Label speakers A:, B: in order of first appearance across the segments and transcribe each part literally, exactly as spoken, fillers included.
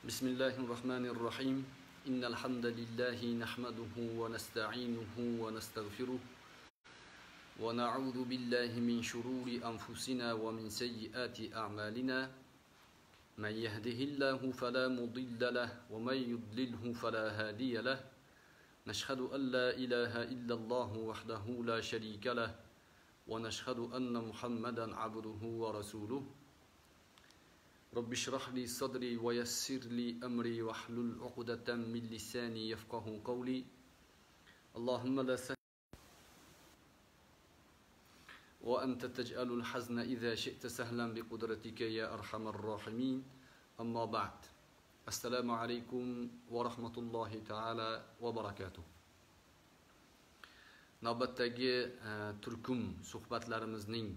A: بسم الله الرحمن الرحيم إن الحمد لله نحمده ونستعينه ونستغفره ونعوذ بالله من شرور أنفسنا ومن سيئات أعمالنا من يهده الله فلا مضل له ومن يضلله فلا هادي له نشهد أن لا إله إلا الله وحده لا شريك له ونشهد أن محمدا عبده ورسوله رب اشرح لي صدري ويسر لي أمري واحلل عقدة من لساني يفقه قولي اللهم لا سهل وأنت تجعل الحزن إذا شئت سهلا بقدرتك يا أرحم الراحمين أما بعد السلام عليكم ورحمة الله تعالى وبركاته navbatdagi turkum suhbatlarimizning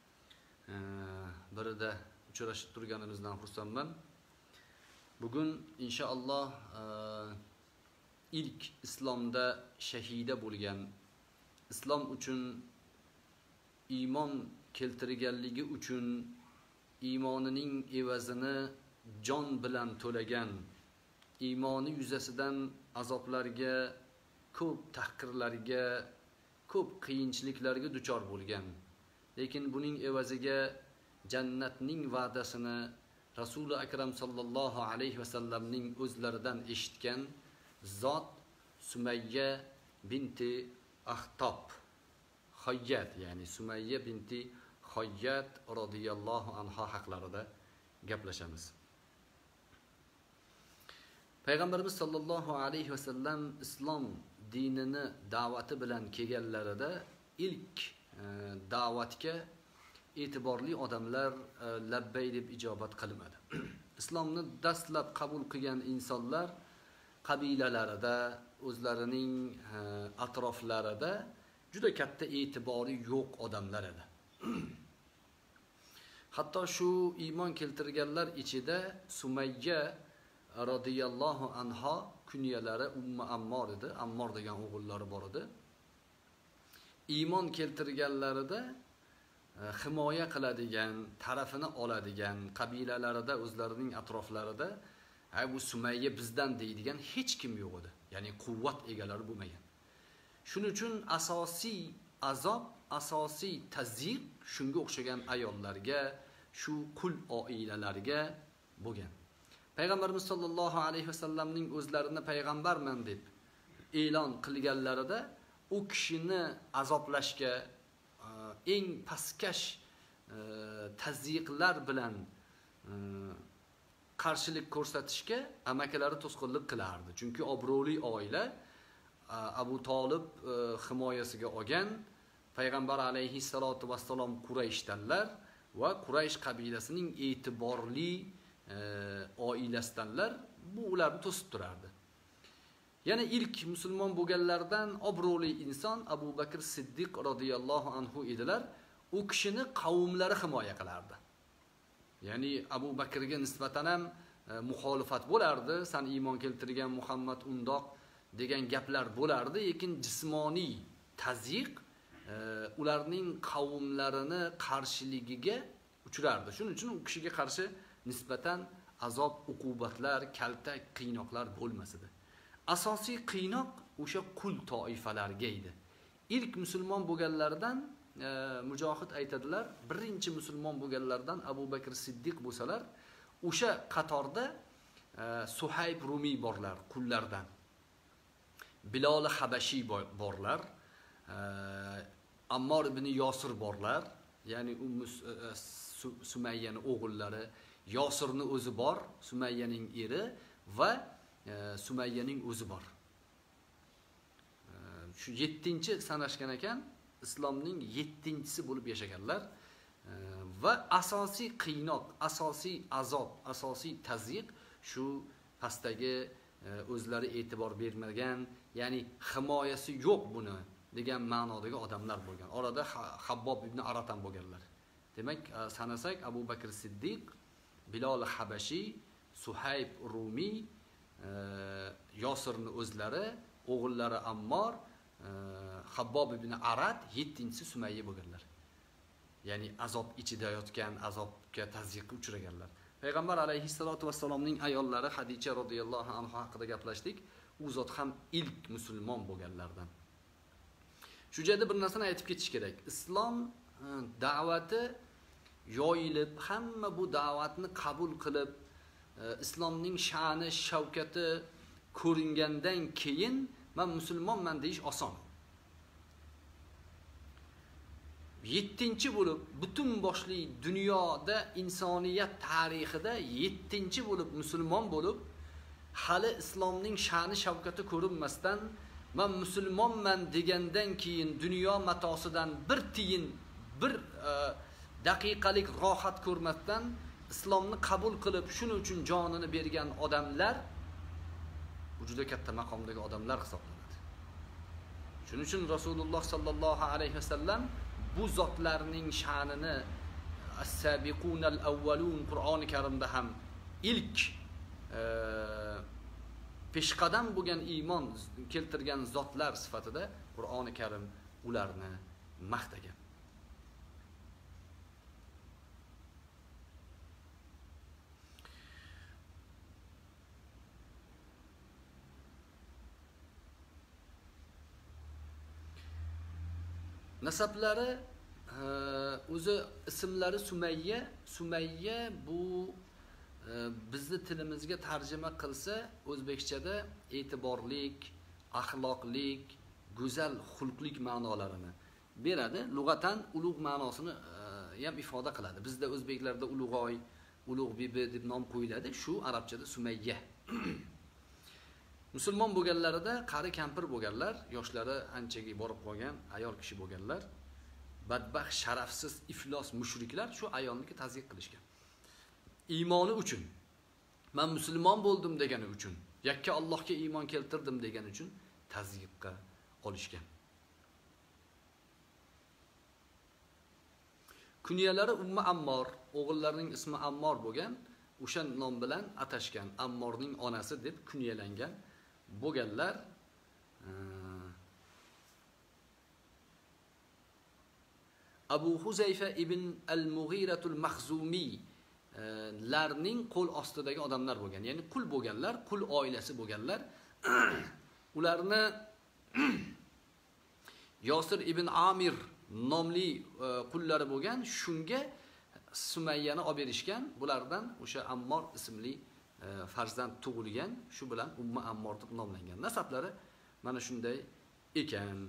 A: birida uchrashib turganimizdan xursandman. Bugun inshaalloh ilk islomda shahida bo'lgan, islom uchun iymon keltirganligi uchun iymonining evazini jon bilan to'lagan, iymoni yuzasidan azoblarga, ko'p tahqirlarga, ko'p qiyinchiliklarga duchor bo'lgan, lekin buning evaziga jannatning va'dasini Rasuli akram sallallohu alayhi vasallamning o'zlaridan eshitgan zot Sumayya binti Axtob Xoyyat, ya'ni Sumayya binti Xoyyat radhiyallohu anha haqlarida gaplashamiz. Payg'ambarimiz sallallohu alayhi vasallam islom dinini da'vati bilan kelganlarida ilk e, da'vatga e'tiborli odamlar e, labbay deb ijobat qilmadi. Islomni dastlab qabul qilgan insonlar qabilalarida, o'zlarining e, atroflarida juda katta e'tibori yo'q odamlar edi. Hatto shu iymon keltirganlar ichida Sumayya radhiyallohu anha kunyalari Ummu Ammor edi. Ammor degan o'g'illari bor edi. Iymon keltirganlarida himoya qiladigan, tarafini oladigan qabilalarida, o'zlarining atroflarida "Ay bu Sumayya bizdan" deydigan hech kim yo'q edi. Ya'ni quvvat egalari bo'lmagan. Shuning uchun asosiy azob, asosiy tazyiq shunga o'xshagan ayollarga, shu qul oilalarga bo'lgan. Payg'ambarimiz sollallohu alayhi vasallamning o'zlarini payg'ambarman deb e'lon qilganlarida u kishini azoblashga, eng pastkash tazyiqlar bilan qarshilik ko'rsatishga amakalari to'sqinlik qilardi. Chunki obro'li oila Abu Talib himoyasiga olgan, payg'ambar alayhi salatu vassalom Qurayshdanlar va Quraysh qabilasining e'tiborli oilasidanlar, bu ularni to'sib turardi. Yana ilk musulmon bo'lganlardan obro'li inson Abu Bakr Siddiq radhiyallohu anhu edilar. U kishini qavmlari himoya qilardi. Ya'ni Abu Bakrga nisbatan ham muxolifat bo'lardi. San iymon keltirgan Muhammad undoq degan gaplar bo'lardi, lekin jismoniy tazyiq ularning qavmlarini qarshiligiga uchrardi. Shuning uchun u kishiga qarshi nisbatan azob, uqubatlar, kaltak, qiynoqlar bo'lmas edi. Asosiy qiynoq o'sha qul toifalarga edi. Ilk musulmon bo'lganlardan e, Mujohid aytadilar, birinchi musulmon bo'lganlardan Abu Bakr Siddiq bo'lsalar, o'sha qatorda e, Suhayb Rumiy borlar, qullardan. Bilol Habashi borlar, e, Ammor ibn Yosir borlar, ya'ni u e, Sumayyaning o'g'illari, Yosirni o'zi bor, Sumayyaning eri va e, Sumayyaning o'zi bor. E, shu yettinchi sanashgan ekan, islomning yettinchisi bo'lib yashaganlar e, va asosiy qiynoq, asosiy azob, asosiy tazyiq shu pastdagi e, o'zlari e'tibor bermagan, ya'ni himoyasi yo'q buni degan ma'nodagi odamlar bo'lgan. Orada Habbob ibn Arat ham bo'lganlar. Demak, sanasak Abu Bakr Siddiq, Bilol Habashi, Suhayb Rumiy, e, Yosirni o'zlari, o'g'illari Ammor, e, Habbob ibn Arat, yettinchisi Sumayya bo'lganlar. Ya'ni azob ichida yotgan, azobga tazyiqqa uchraganlar. Payg'ambar alayhissalotu vassalomning ayollari Hadicha radhiyallohu anha haqida gaplashdik. U zot ham ilk musulmon bo'lganlardan. Shu yerda bir narsani aytib ketish kerak. Islom da'vati yoyilib, hamma bu da'vatni qabul qilib, islomning sha'ni, shavkati ko'ringandan keyin men musulmonman deyish oson. yettinchi bo'lib butun boshli dunyoda insoniyat tarixida yettinchi bo'lib musulmon bo'lib, hali islomning sha'ni shavkati ko'rinmasdan men musulmonman degandan keyin dunyo matosidan bir tiyin, bir e, daqiqalik rohat ko'rmasdan islomni qabul qilib, shuning uchun jonini bergan odamlar bu juda katta maqomdagi odamlar hisoblanadi. Shuning uchun Rasululloh sallallohu alayhi vasallam bu zotlarning sha'nini as-sabiqunal avvalun Qur'oni Karimda ham ilk e, peshqadam bo'lgan iymon keltirgan zotlar sifatida Qur'oni Karim ularni maqtagan. Nasablari o'zi ismlari Sumayya, Sumayya bu bizni tilimizga tarjima qilsa o'zbekchada e'tiborlik, axloqlik, go'zal xulqlik ma'nolarini beradi. Lug'atan ulug' ma'nosini ham ifoda qiladi. Bizda o'zbeklarda ulug'oy, ulug' bibi deb nom qo'yiladi. Shu arabchada Sumayya. Musulmon bo'lganlarida qari kampir bo'lganlar, yoshlari anchaga borib qolgan ayol kishi bo'lganlar, badbaxt, sharafsiz, iflos mushriklar shu ayolniki tazyiq qilishgan. Iymoni uchun, men musulmon bo'ldim degani uchun, yakka Allohga iymon keltirdim degani uchun tazyiqqa olishgan. Kunyalari Ummu Ammor, o'g'illarining ismi Ammor bo'lgan, o'sha nom bilan atashgan, Ammorning onasi deb kunyalangan bo'lganlar. Abu Huzayfa ibn al-Mughiratul Makhzumi larning qo'l ostidagi odamlar bo'lgan, ya'ni qul bo'lganlar, qul oilasi bo'lganlar. Ularni Yosir ibn Amir nomli qullari bo'lgan, shunga Sumayyani olib berishgan. Bulardan o'sha Ammor ismli farzand tug'ilgan, shu bilan Ummu Ammor deb nomlangan. Nasablari mana shunday ekan.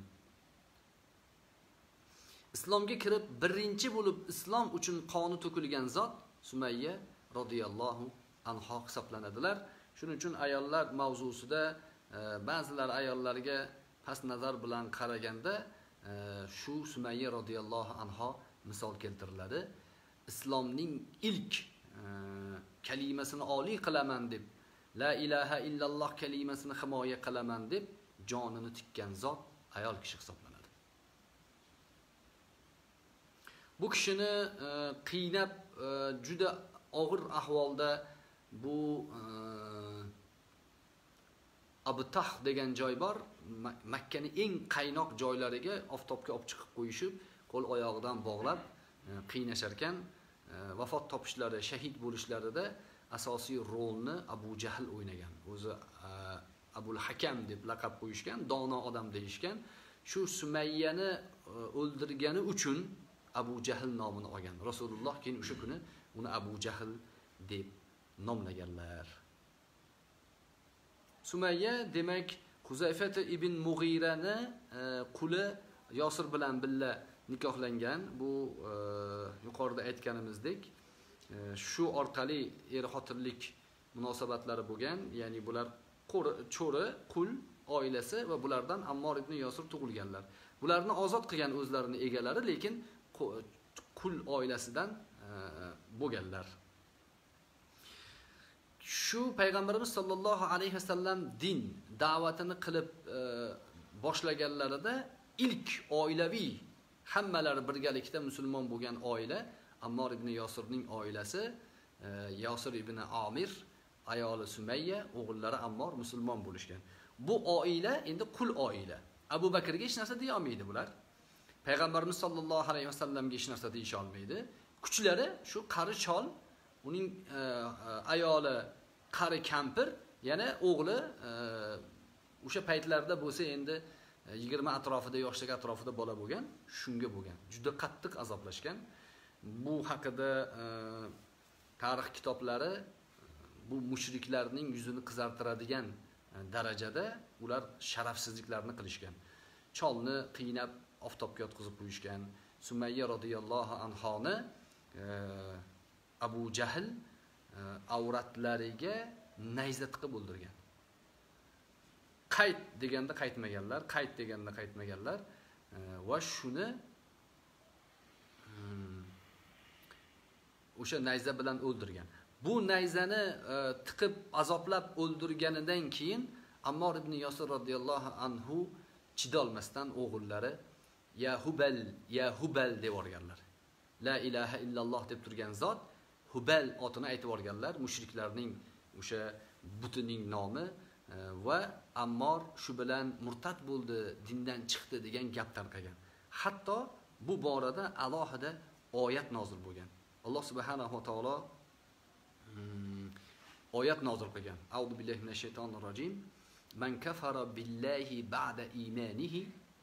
A: Islomga kirib birinchi bo'lib islom uchun qoni to'kilgan zot Sumayya radhiyallohu anha hisoblanadilar. Shuning uchun ayollar mavzusida ba'zilar ayollarga past nazar bilan qaraganda shu Sumayya radhiyallohu anha misol keltiriladi. Islomning ilk kalimasini oliy qilaman deb, la ilaha illalloh kalimasini himoya qilaman deb jonini tikkan zot ayol kishi hisoblanadi. Bu kishini qiynab juda og'ir ahvolda bu Abtah degan joy bor, Makkaning eng qaynoq joylariga oftobga olib chiqib qo'yishib, qo'l oyog'idan bog'lab qiynashar ekan. Vafot topishlari, shahid bo'lishlarida asosiy rolni Abu Jahl o'ynagan. O'zi Abul Hakam deb laqab qo'yishgan, dono odam deyishgan. Shu Sumayyani o'ldirgani uchun Abu Jahl nomini olgan. Rasululloh keyin o'sha kuni uni Abu Jahl deb nomlaganlar. Sumayya demak Huzayfat ibn Mughirani quli Yosir bilan billa nikohlangan. Bu yuqorida aytganimizdek shu orqali er-xotinlik munosabatlari bo'lgan. Ya'ni bular cho'ri, qul oilasi va bulardan Ammor ibn Yosir tug'ilganlar. Bularni ozod qilgan o'zlarini egalari, lekin qul oilasidan bo'lganlar. Shu payg'ambarimiz sollallohu alayhi vasallam din da'vatini qilib boshlaganlarida ilk oilaviy hammalari birgalikda musulmon bo'lgan oila Ammor ibn Yosirning oilasi, Yosir ibn Amir, ayoli Sumayya, o'g'illari Ammor musulmon bo'lishgan. Bu oila endi qul oila. Abu Bakrga hech narsa deya olmaydi bular. Payg'ambarimiz sollallohu alayhi vasallamga hech narsa deya olmaydi. Kuchlari shu qari chol uning e, ayoli qari kampir, yana o'g'li e, o'sha paytlarda bo'lsa endi yigirma atrofida, yoshlik atrofida bola bo'lgan, shunga bo'lgan. Juda qattiq azoblashgan. Bu haqida e, tarix kitoblari bu mushriklarning yuzini qizartiradigan darajada ular sharafsizliklarni qilishgan. Cholni qiynab oftobga yotqizib qo'yishgan. Sumayya radhiyallohu anhoni e, Abu Jahl e, avratlariga nayza tiqib o'ldirgan. Qayt deganda qaytmaganlar, qayt deganda qaytmaganlar e, va shuni hmm, o'sha nayza bilan o'ldirgan. Bu nayzani e, tiqib azoblab o'ldirganidan keyin Ammor ibn Yosir radhiyallohu anhu chidolmasdan o'g'illari ya Hubal, ya Hubal deb o'rganlar. La ilaha illalloh deb turgan zot Hubal otini aytib o'rganlar, mushriklarning o'sha butining nomi e, va Ammor shu bilan murtad bo'ldi, dindan chiqdi degan gap tarqagan. Hatto bu borada alohida oyat nozil bo'lgan. Alloh subhanahu va taolo hmm, oyat nozil qilgan. A'udhu billahi minash shaytonir rojim. Man kafara billahi ba'da imanihi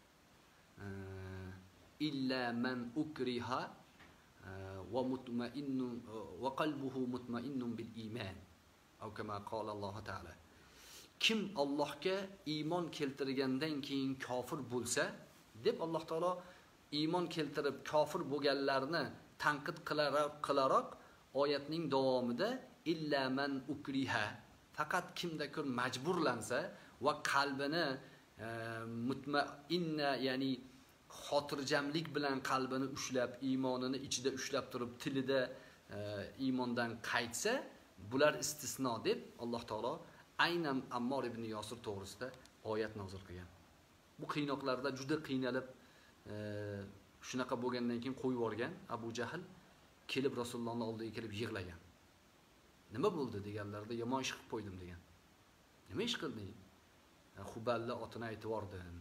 A: illa man ukriha va mutma'innun va qalbuhu mutma'innun bil iman. Aw kama qala Alloh taala. Kim Allohga iymon keltirgandan keyin kofir bo'lsa, deb Alloh taolo iymon keltirib kofir bo'lganlarni tanqid qilaroq oyatning davomida illa man ukriha, faqat kimdadir majburlansa va qalbini e, mutmainna, ya'ni xotirjamlik bilan qalbini ushlab, iymonini ichida ushlab turib, tilida e, iymondan qaytsa, bular istisno deb Alloh taolo aynan Ammor ibn Yosir to'g'risida oyat nozil qilgan. Bu qiynoqlarda juda qiynalib, e, shunaqa bo'lgandan keyin qo'yib yuborgan Abu Jahl kelib Rasulullohning oldiga kelib yig'lagan. Nima bo'ldi deganlarda, yomon ish qilib qo'ydim degan. Nima ish qilding? Huballi otini aytib yordim.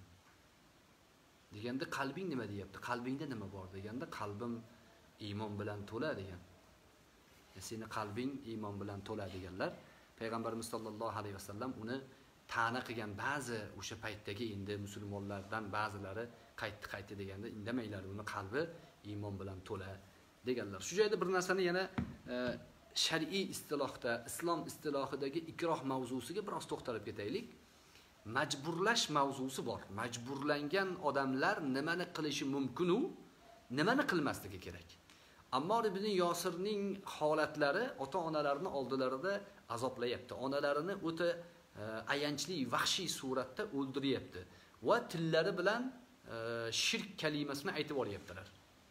A: Deganda qalbing nima deyapti? Qalbingda nima bor deganda, qalbim iymon bilan to'la degan. Seni qalbing iymon bilan to'la deganlar. Payg'ambarimiz sollallohu alayhi vasallam uni ta'na qilgan. Ba'zi o'sha paytdagi endi musulmonlardan ba'zilari qaytdi qaytdi deganda indamanglar, uni qalbi iymon bilan to'la deganlar. Shu joyda bir narsani yana e, shar'iy istilohda, islom istilohidagi ikroh mavzusiga biroz to'xtalib ketaylik. Majburlash mavzusi bor. Majburlangan odamlar nimani qilishi mumkin u, nimani qilmasligi kerak. Ammor ibn Yosirning holatlari ota-onalarini oldilarida azoblayapti. Onalarini o'ta e, ayanchli, vahshiy suratda o'ldiryapti va tillari bilan e, shirk kalimasini aytib olyaptilar.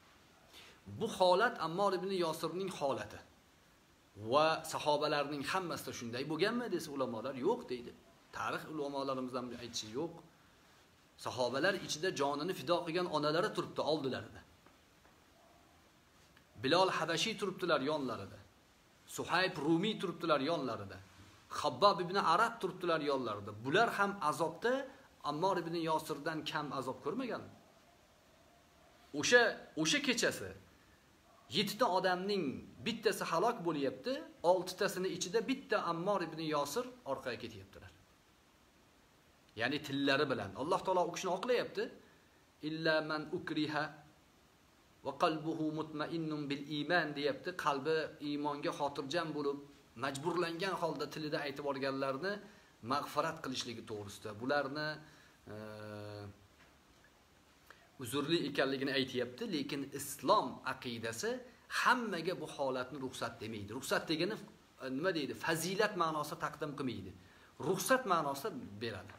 A: Bu holat Ammor ibn Yosirning holati. Va sahobalarning hammasida shunday bo'lganmi desa ulamolar yo'q deydi. Tarix ulamolarimizdan aytishi yo'q. Sahobalar ichida jonini fido qilgan onalari turibdi oldilarida. Bilol Habashiy turibdilar yonlarida. Suhayb Rumiy turibdilar yonlarida. Xabbob ibn Arat turibdilar yonlarida. Bular ham azobda Ammor ibn Yosirdan kam azob ko'rmagan. O'sha o'sha kechasi yettita odamning bittasi halok bo'lyapti, oltitasini ichida bitta Ammor ibn Yosir orqaga ketyaptilar. Ya'ni tillari bilan Alloh taolo u kishini oqlayapti. Illa man ukriha va qalbuhu mutma'innun bil iman deyapti. Qalbi iymonga xotirjam bo'lib, majburlangan holda tilida aytib olganlarni mag'firat qilishligi to'g'risida. Bularni e, uzrli ekanligini aytayapti, lekin islom aqidasi hammaga bu holatni ruxsat demaydi. Ruxsat degani nima deydi? Fazilat ma'nosida taqdim qilmaydi. Ruxsat ma'nosida beradi.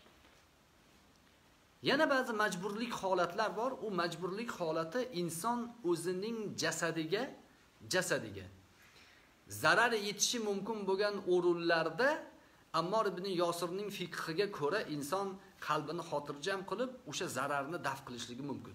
A: Yana ba'zi majburlik holatlar bor. U majburlik holati inson o'zining jasadiga, jasadiga zarar yetishi mumkin bo'lgan o'rinlarda Ammor ibn Yosirning fiqhiga ko'ra inson qalbini xotirjam qilib, o'sha zararni daf qilishligi mumkin.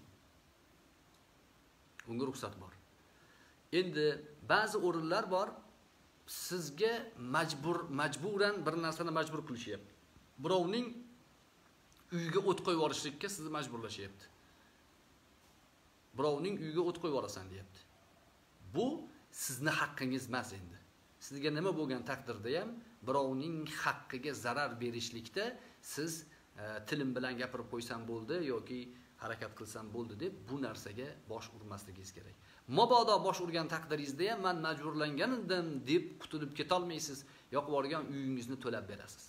A: Unga ruxsat bor. Endi ba'zi o'rinlar bor, sizga majbur majburan bir narsani majbur qilishyapti. Birovning uyiga o't qo'yib yuborishlikka sizni majburlashyapti. Birovning uyiga o't qo'yib yuborasan deyapti. Bu sizni haqqingiz emas endi. Sizga nima bo'lgan taqdirda ham birovning haqqiga zarar berishlikda siz e, tilim bilan gapirib qo'ysam bo'ldi yoki harakat qilsam bo'ldi deb bu narsaga bosh urmasligingiz kerak. Mabodo bosh urgan taqdiringizda ham men majburlangan edim deb qutulib keta olmaysiz, yoqib borgan uyingizni to'lab berasiz.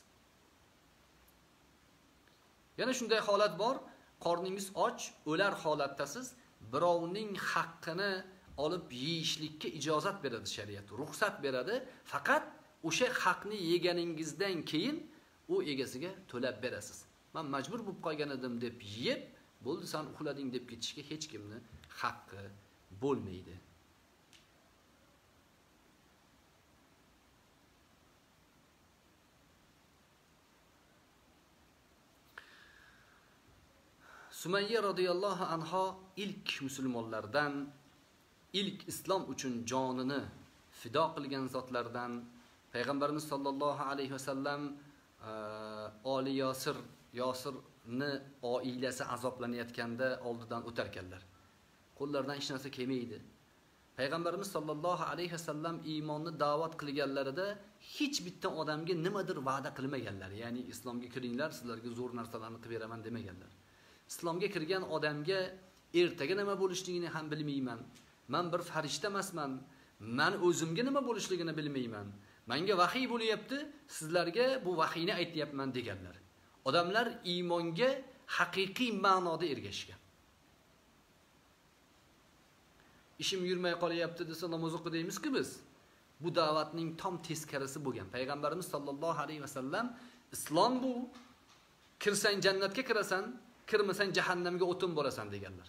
A: Yana shunday holat bor, qorningiz och, o'lar holatdasiz, birovning haqqini olib yeyishlikka ijozat beradi shariat, ruxsat beradi, faqat o'sha haqni yeganingizdan keyin u egasiga to'lab berasiz. Men majbur bo'lib qolgan edim deb yeb, bo'ldi sen uxlading deb ketishga hech kimni haqqi bo'lmaydi. Sumayya radhiyallohu anha ilk musulmonlardan, ilk islom uchun jonini fido qilgan zotlardan, payg'ambarimiz sollallohu alayhi vasallam oli Yosir, Yosirni oilasi azoblanayotganda oldidan o'tar ekanlar. Qo'llaridan hech narsa kelmaydi. Payg'ambarimiz sollallohu alayhi vasallam iymonni da'vat qilganlarida hech bitta odamga nimadir va'da qilmaganlar. Ya'ni islomga kiringlar, sizlarga zo'r narsalarni qilib beraman demaganlar. Islomga kirgan odamga ertaga nima bo'lishligini ham bilmayman. Men bir farishta emasman. Men o'zimga nima bo'lishligini bilmayman. Menga vahiy bo'lyapti, sizlarga bu vahiyni aytyapman deganlar. Odamlar iymonga haqiqiy ma'noda ergashgan. Ishim yurmay qolyapti desa namoz o'qidaymiz-ku biz. Bu da'vatning tom teskarisi bo'lgan. Payg'ambarimiz sollallohu alayhi vasallam islom bu, kirsang jannatga kirasan, kirmasang jahannamga o'tin bo'lasan deganlar.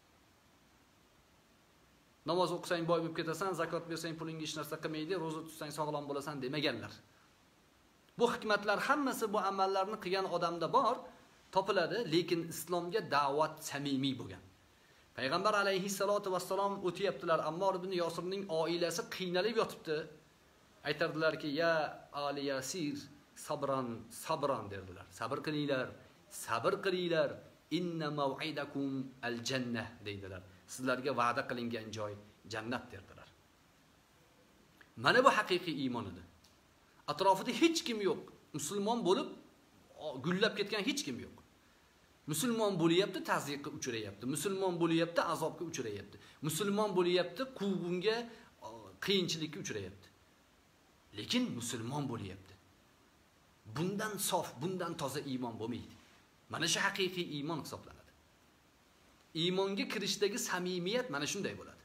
A: Namoz o'qisang boy bo'lib ketasan, zakot bersang pulingga hech narsa qilmaydi, roza tutsang sog'lom bo'lasan demaganlar. Bu hikmatlar hammasi bu amallarni qilgan odamda bor, topiladi, lekin islomga da'vat samimiy bo'lgan. Payg'ambar alayhissalatu vassalom o'tiyaptilar, Ammor ibn Yosirning oilasi qiynalib yotibdi. Aytardilar-ki, ya Ali Yasir, sabran, sabran derdilar. Sabr qilinglar, sabr qilinglar. Inna maw'idakum al-jannah deydilar. Sizlarga va'da qilingan joy jannat derdilar. Mana bu haqiqiy iymon edi. Atrofida hech kim yo'q. Musulmon bo'lib gullab ketgan hech kim yo'q. Musulmon bo'lyapti, tazyiqqa uchrayapti. Musulmon bo'lyapti, azobga uchrayapti. Musulmon bo'lyapti, quvg'inga, qiyinchilikka uchrayapti. Lekin musulmon bo'lyapti. Bundan sof, bundan toza iymon bo'lmaydi. Mana shu haqiqiy iymon hisoblanadi. Iymonga kirishdagi samimiyat mana shunday bo'ladi.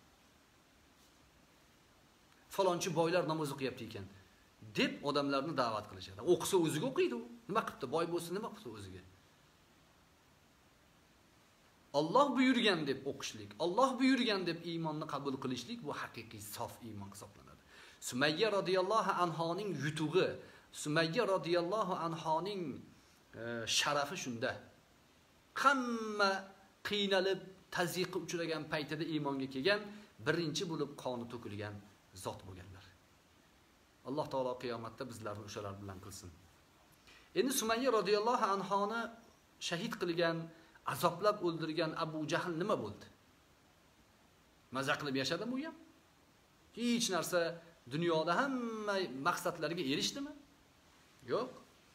A: Falonchi boylar namoz o'qiyapti ekan deb odamlarni da'vat qilishadi. O'qisa o'ziga o'qiydi u. Nima qilibdi? Boy bo'lsa nima qilsa o'ziga? Alloh buyurgan deb o'qishlik, Alloh buyurgan deb iymonni qabul qilishlik bu haqiqiy sof iymon hisoblanadi. Sumayya radhiyallohu anhoning yutug'i, Sumayya radhiyallohu anhoning e, sharafi shunda. Hamma qiynalib, tazyiqqa uchragan paytida iymonga kelgan, birinchi bo'lib qoni to'kilgan zot bo'lganlar. Alloh taolo qiyomatda bizlarni o'shalar bilan qilsin. Endi Sumayya radhiyallohu anhoni shahid qilgan, azoblab o'ldirgan Abu Jahl nima bo'ldi? Maza qilib yashadimi u ham? Hech narsa dunyoda hamma maqsadlariga erishdimi? Yo'q.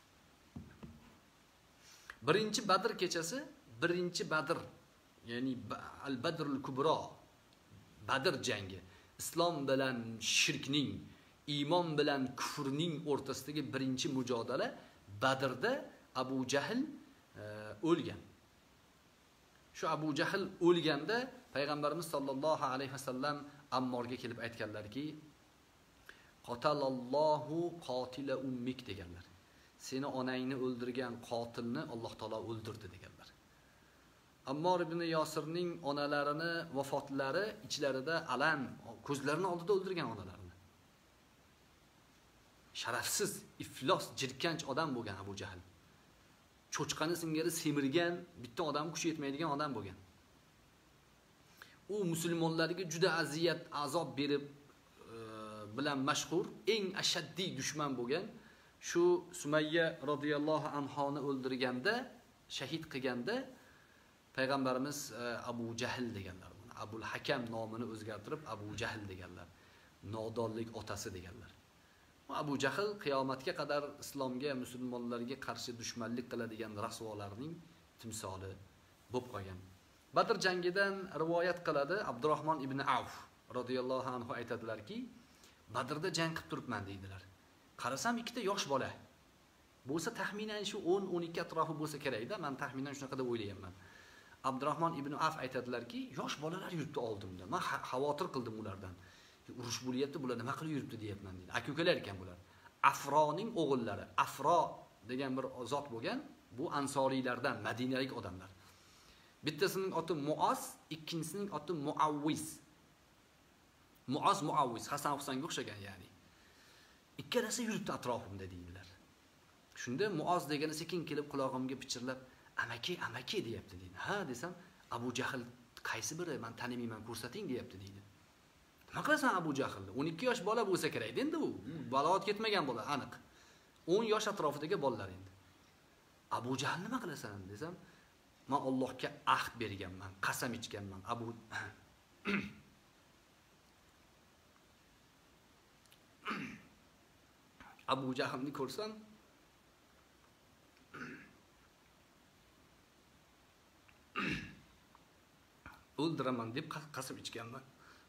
A: Birinchi Badr kechasi, birinchi Badr, ya'ni Al-Badrul Kubro, Badr jangi, islom bilan shirkning, iymon bilan kufrning o'rtasidagi birinchi mujodala Badrda Abu Jahl o'lgan. Shu Abu Jahl o'lganda payg'ambarimiz sollallohu alayhi vasallam Ammorga kelib aytganlarki, "Qatalallohu qotila ummik" deganlar. Seni onangni o'ldirgan qotilni Alloh taolo o'ldirdi deganlar. Ammor ibn Yosirning onalarini vafotlari ichlarida alam, ko'zlarini oldida o'ldirgan onalarini. Sharafsiz, iflos, jirkanch odam bo'lgan Abu Jahl. Cho'chqani singari semirgan, bitta odam kuchi yetmaydigan odam bo'lgan. U musulmonlarga juda aziyat, azob berib e, bilan mashhur, eng ashaddiy dushman bo'lgan shu Sumayya radhiyallohu anhoni o'ldirganda, shahid qilganda payg'ambarimiz e, Abu Jahl deganlar. Abul Hakam nomini o'zgartirib Abu Jahl deganlar. nodonlik otasi deganlar. Abu Jahl qiyomatga qadar islomga, musulmonlarga qarshi dushmanlik qiladigan rasvolarning timsoli bo'lib qolgan. Badr jangidan rivoyat qiladi Abdurrahmon ibn Avf radhiyallohu anhu aytadilarki, Badrda jang qilib turibman deydilar. Qarasam ikkita yosh bola. Bo'lsa taxminan shu o'n o'n ikki atrofi bo'lsa kerak-da, men taxminan shunaqa deb o'ylayapman. Abdurrahmon ibn Avf aytadilarki, yosh bolalar yuribdi oldimda. Men xavotir qildim ulardan. Urush bo'lyapti, bular nima qilib yuribdi deyapman deydi. Aka-ukalar ekan bular. Afroning o'g'illari. Afro degan bir zot bo'lgan, bu ansoriylardan, madinalik odamlar. Bittasining oti Muoz, ikkinchisining oti Muavviz. Muoz Muavviz Hasan Husanga o'xshagan, ya'ni. Ikkalasi yuribdi atrofimda deydilar. Shunda Muoz degani sekin kelib quloqimga pichirlab, "Amaki, amaki" deyapti deydi. "Ha" desam, "Abu Jahl qaysi biri? Men tanimayman, ko'rsating" deyapti deydi. Nima qilasan Abu Jahl? o'n ikki yosh bola bo'lsa kerak endi u. Balog'at ketmagan bola, aniq. o'n yosh atrofidagi bolalar endi. Abu Jahl nima qilasan desam, "Men Allohga ahd berganman, qasam ichganman." Abu Abu Jahlni ko'rsam, o'ldiraman deb qasam ichganman.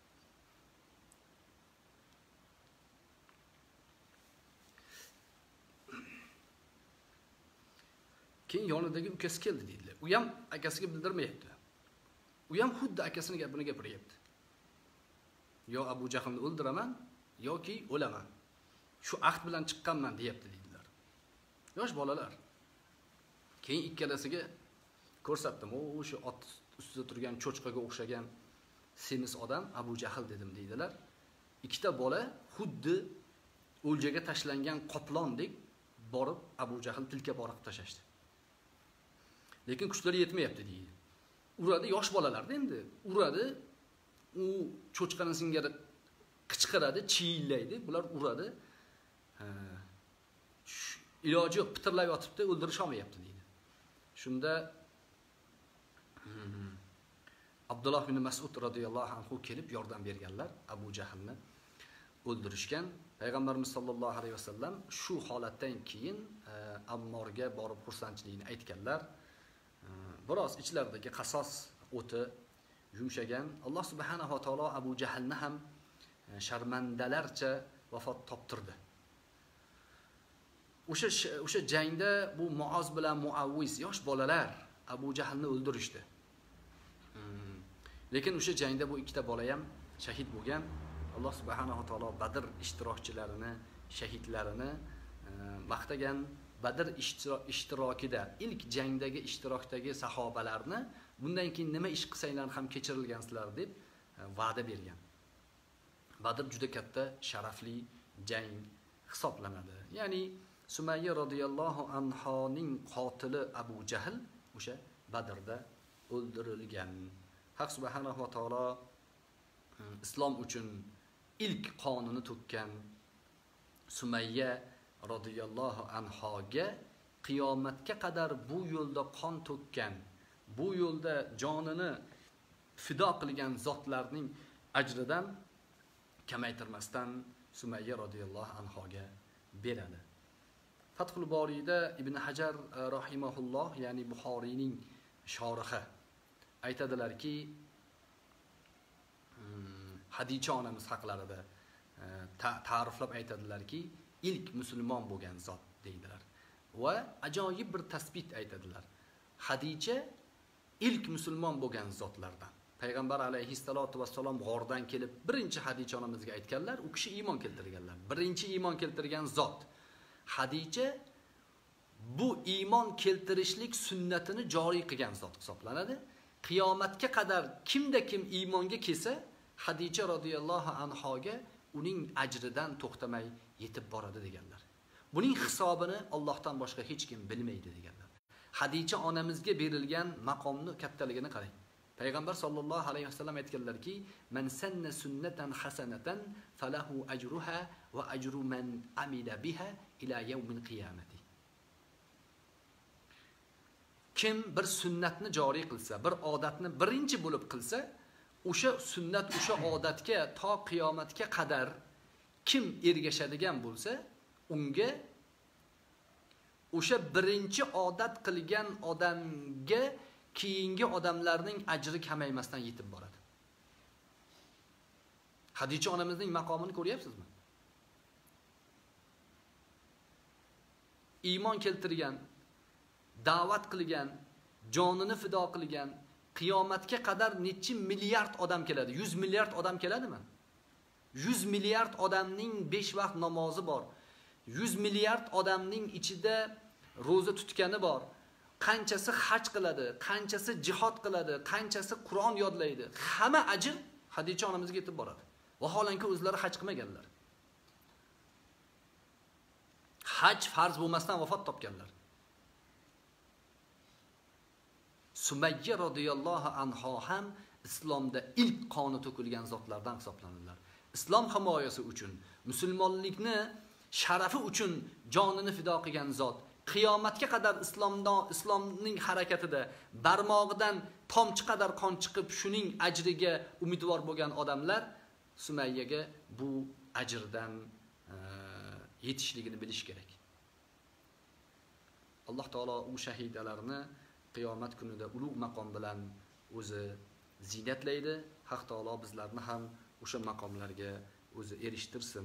A: Keyin yonidagi ukasi keldi dedilar. U ham akasiga bildirmayapti. U ham xuddi akasining gapini gapiryapti. Yo Abu Jahlni o'ldiraman yoki o'laman. Shu ahd bilan chiqqanman deyapti dedilar. Yosh bolalar. Keyin ikkalasiga ko'rsatdim. O o'sha ot ustida turgan cho'chqaga o'xshagan semiz odam Abu Jahl dedim deydilar. Ikkita bola xuddi o'ljaga tashlangan qoplondek borib Abu Jahl tilka borib tashashdi. Lekin kuchlari yetmayapti deydi. Uradi, yosh bolalarda endi. Uradi, u cho'chqani singari qichqiradi, chiyillaydi, bular uradi. Iloji yo'q, pitirlab yotibdi, o'ldirish olmayapti deydi. Shunda Abdulloh ibn Mas'ud radhiyallohu anhu kelib yordam berganlar, Abu Jahlni o'ldirishgan. Payg'ambarimiz sollallohu alayhi vasallam shu holatdan keyin Ammorga borib xursandchilikni aytganlar. Biroz ichlaridagi qasos o'ti yumshagan. Alloh subhanahu va taolo Abu Jahlni ham sharmandalarcha vafot toptirdi. O'sha o'sha jangda bu Muoz bilan Muavviz yosh bolalar Abu Jahlni o'ldirishdi. Lekin o'sha jangda bu ikkita bola ham shahid bo'lgan. Alloh subhanahu va taolo Badr ishtirokchilarini, shahidlarini maqtagan. Badr ishtirokida, ilk jangdagi ishtirokdagi sahobalarni bundan keyin nima ish qilsanglar ham kechirilgansizlar deb va'da bergan. Badr juda katta sharafli jang hisoblanadi. Ya'ni Sumayya radhiyallohu anhoning qotili Abu Jahl o'sha Badrda o'ldirilgan. Haq subhanahu va taolo islom uchun ilk qonini to'kkan Sumayya radhiyallohu anhoga qiyomatga qadar bu yo'lda qon to'kkan, bu yo'lda jonini fido qilgan zotlarning ajridan kamaytirmasdan Sumayya radhiyallohu anhoga beradi. Fathul Boriyda Ibn Hajar rahimahulloh, ya'ni Buxoriyning shorihi aytadilarki, Hadicha onamiz haqlarida ta'riflab aytadilarki, ilk musulmon bo'lgan zot deydilar. Va ajoyib bir tasbit aytadilar. Hadicha ilk musulmon bo'lgan zotlardan. Payg'ambar alayhissalatu vassalom g'ordan kelib birinchi Hadicha onamizga aytganlar, u kishi iymon keltirganlar. Birinchi iymon keltirgan zot. Hadicha bu iymon keltirishlik sunnatini joriy qilgan zot hisoblanadi. Qiyomatga qadar kimda kim iymonga kelsa, Hadicha radhiyallohu anhoga uning ajridan to'xtamay yetib boradi deganlar. Buning hisobini Allohdan boshqa hech kim bilmaydi deganlar. Hadicha onamizga berilgan maqomni kattaligini qarang. Payg'ambar sollallohu alayhi vasallam aytganlarki, "Man sanna sunnatan hasanatan falahu ajruha va ajru man amila biha ila yawmil qiyamati." Kim bir sunnatni joriy qilsa, bir odatni birinchi bo'lib qilsa, o'sha sunnat, o'sha odatga to qiyomatga qadar kim ergashadigan bo'lsa, unga o'sha birinchi odat qilgan odamga keyingi odamlarning ajri kamaymasdan yetib boradi. Hadicha onamizning maqomini ko'ryapsizmi? Iymon keltirgan, da'vat qilgan, jonini fido qilgan, qiyomatga qadar necha milliard odam keladi? yuz milliard odam keladimi? yuz milliard odamning besh vaqt namozi bor. yuz milliard odamning ichida roza tutgani bor. Qanchasi haj qiladi, qanchasi jihad qiladi, qanchasi Qur'on yodlaydi. Hamma ajr Hadicha onamizga yetib boradi. Vaholanki o'zlari haj qilmaganlar. Haj farz bo'lmasdan vafot topganlar. Sumayya radhiyallohu anha ham islomda ilk qoni to'kilgan zotlardan hisoblanadilar. Islom himoyasi uchun, musulmonlikni sharafi uchun jonini fido qilgan zot, qiyomatga qadar islomdan islomning harakatida barmog'idan tomchi qadar qon chiqib, shuning ajriga umidvor bo'lgan odamlar Sumayyaga bu ajrdan e, yetishligini bilish kerak. Alloh taolo u shahidalarni qiyomat kunida ulug' maqom bilan o'zi zinatlaydi. Haq taolo bizlarni ham o'sha maqomlarga o'zi erishtirsin.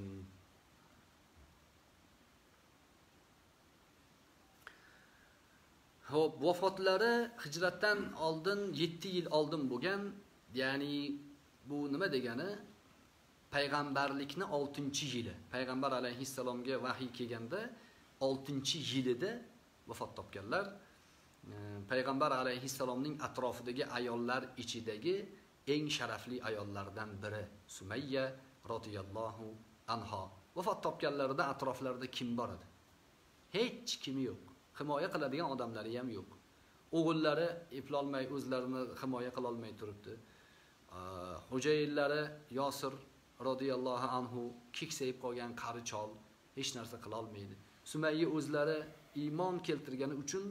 A: Xo'p, vafotlari hijratdan oldin yetti yil oldin bo'lgan, ya'ni bu nima degani? Payg'ambarlikni oltinchi yili. Payg'ambar alayhissalomga vahiy kelganda oltinchi yilida vafot topganlar. Payg'ambar alayhissalomning atrofidagi ayollar ichidagi eng sharafli ayollardan biri Sumayya radhiyallohu anha. Vafot topganlarida atroflarida kim bor edi? Hech kim yo'q. Himoya qiladigan odamlari ham yo'q. O'g'illari eplolmay, o'zlarini himoya qila olmay turibdi. Xo'jayinlari Yosir radhiyallohu anhu keksayib qolgan qari chol, hech narsa qila olmaydi. Sumayya o'zlari iymon keltirgani uchun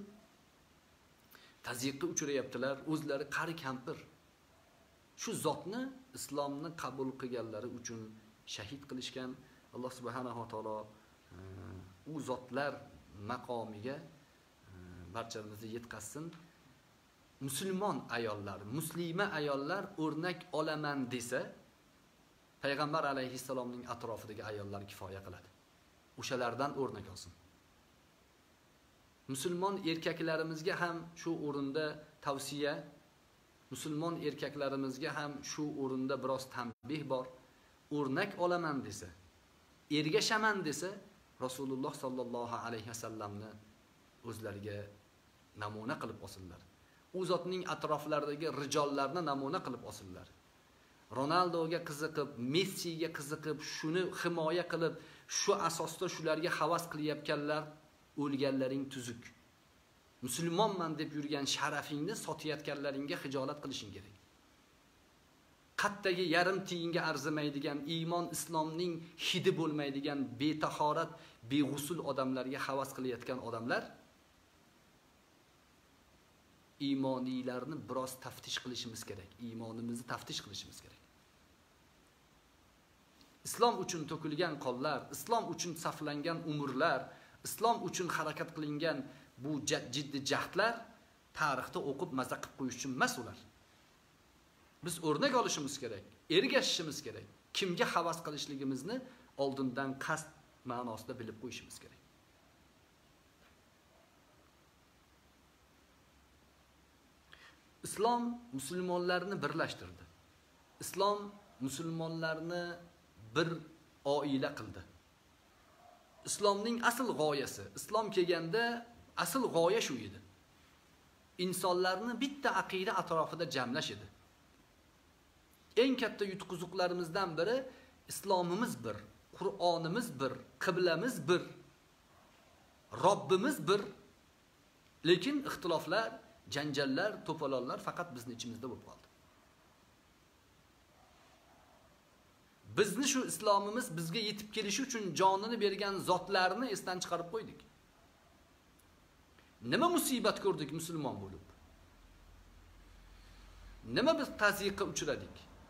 A: tazyiqqa uchrayaptilar, o'zlari qari kampir. Shu zotni islomni qabul qilganlari uchun shahid qilishgan. Alloh subhanahu va taolo u zotlar maqomiga barchamizni yetkazsin. Musulmon ayollar, muslima ayollar o'rnak olaman desa, Payg'ambar alayhissalomning atrofidagi ayollar kifoya qiladi. O'shalardan o'rnak olsin. Musulmon erkaklarimizga ham shu o'rinda tavsiya, musulmon erkaklarimizga ham shu o'rinda biroz tanbih bor. O'rnak olaman desa, ergashaman desa, Rasululloh sallallohu alayhi vasallamni o'zlariga namuna qilib olsinlar. U zotning atroflaridagi rijollarni namuna qilib olsinlar. Ronaldoga qiziqib, Messiga qiziqib, shuni himoya qilib, shu asosda shularga havas qilyapganlar o'lganlaring tuzuk. Musulmonman deb yurgan sharafingni sotayotganlaringga hijolat qilishing kerak. Qattagi yarim tiyinga arzimaydigan, iymon islomning hidi bo'lmaydigan, betahorat, beg'usul odamlarga havas qilayotgan odamlar iymoniylarni biroz taftish qilishimiz kerak. Iymonimizni taftish qilishimiz kerak. Islom uchun to'kilgan qonlar, islom uchun saflangan umrlar, islom uchun harakat qilingan bu jiddiy jahdlar tarixda o'qib maza qilib qo'yish uchun emas ular. Biz o'rnak olishimiz kerak, ergashishimiz kerak. Kimga havas qilishligimizni oldindan qasd ma'nosida bilib qo'yishimiz kerak. Islom musulmonlarni birlashtirdi. Islom musulmonlarni bir oila qildi. Islomning asl g'oyasi, islom kelganda asl g'oya shu edi. Insonlarni bitta aqida atrofida jamlash edi. Eng katta yutqizuqlarimizdan biri islomimiz bir, Qur'onimiz bir, qiblamiz bir, Robbimiz bir. Lekin ixtiloflar, janjallar, to'polonlar faqat bizning ichimizda bo'lib qoldi. Bizni shu islomimiz bizga yetib kelishi uchun jonini bergan zotlarni esdan chiqarib qo'ydik. Nima musibat ko'rdik musulmon bo'lib? Nima biz tazyiqqa uchradik?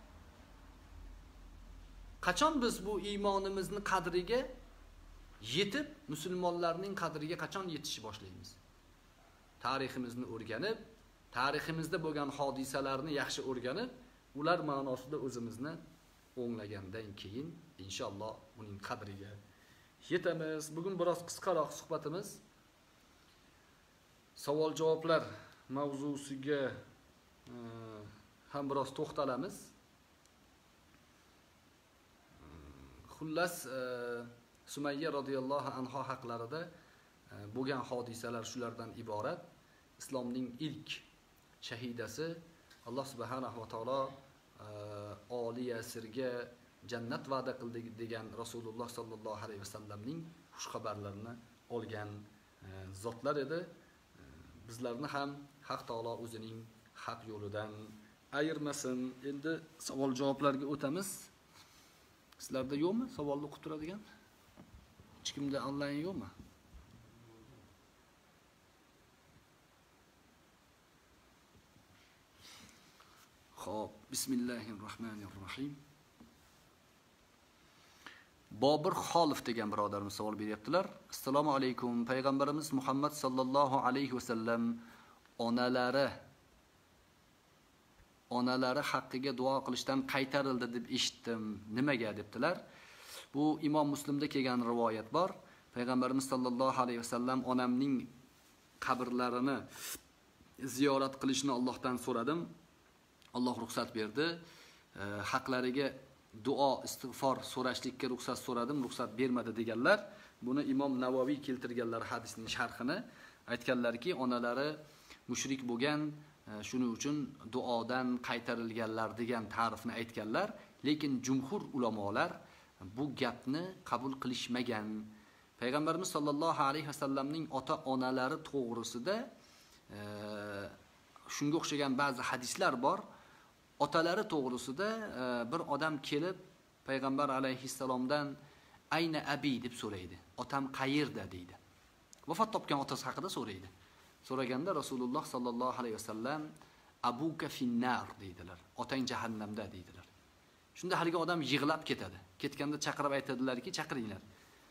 A: Qachon biz bu iymonimizni qadriga yetib, musulmonlarning qadriga qachon yetishni boshlaymiz? Tariximizni o'rganib, tariximizda bo'lgan hodisalarni yaxshi o'rganib, ular ma'nosida o'zimizni o'nglagandan keyin inshaalloh uning qadriga yetamiz. Bugun biroz qisqaroq suhbatimiz savol-javoblar mavzusiga e, ham biroz to'xtalamiz. Xullas, e, Sumayya radhiyallohu anha haqlarida e, bo'lgan hodisalar shulardan iborat. Islomning ilk shahidasi Alloh subhanahu va taolo oliy asrga jannat va'da qildi degan Rasululloh sallallohu alayhi vasallamning xush xabarlarini olgan e, zotlar edi. E, bizlarni ham Haq taolo o'zining haq yo'lidan ayirmasin. Endi savol-javoblarga o'tamiz. Sizlarda yo'qmi? Savolni o'qib turadigan? Hech kimda onlayn yo'qmi? Xo'p, bismillahirrohmanirrohim. Bobir Xolif degan birodarimiz savol beryaptilar. Assalomu alaykum. Payg'ambarimiz Muhammad sallallohu alayhi vasallam onalari onalari haqqiga duo qilishdan qaytarildi deb eshitdim. Nimaga debdilar? Bu Imom Muslimda kelgan rivoyat bor. Payg'ambarimiz sallallohu alayhi vasallam onamning qabrlarini ziyorat qilishni Allohdan so'radim. Alloh ruxsat berdi. E, haqlariga duo, istig'for so'rashlikka ruxsat so'radim, ruxsat bermadi deganlar. Buni Imom Navoviy keltirganlar hadisning sharhini. Aytganlarki, onalari mushrik bo'lgan, e, shuning uchun duodan qaytarilganlar degan ta'rifni aytganlar. Lekin jumhur ulamolar bu gapni qabul qilishmagan. Payg'ambarimiz sallallohu alayhi vasallamning ota-onalari to'g'risida e, shunga o'xshagan ba'zi hadislar bor. Otalari to'g'risida e, bir odam kelib payg'ambar alayhissalomdan ayna abi deb so'raydi. Otam qayerda deydi. Vafot topgan otasi haqida so'raydi. So'raganda Rasululloh sallallohu alayhi vasallam abuka finnar deydilar. Otang jahannamda deydilar. Shunda haligi odam yig'lab ketadi. Ketganda chaqirib aytadilarki, chaqiringlar.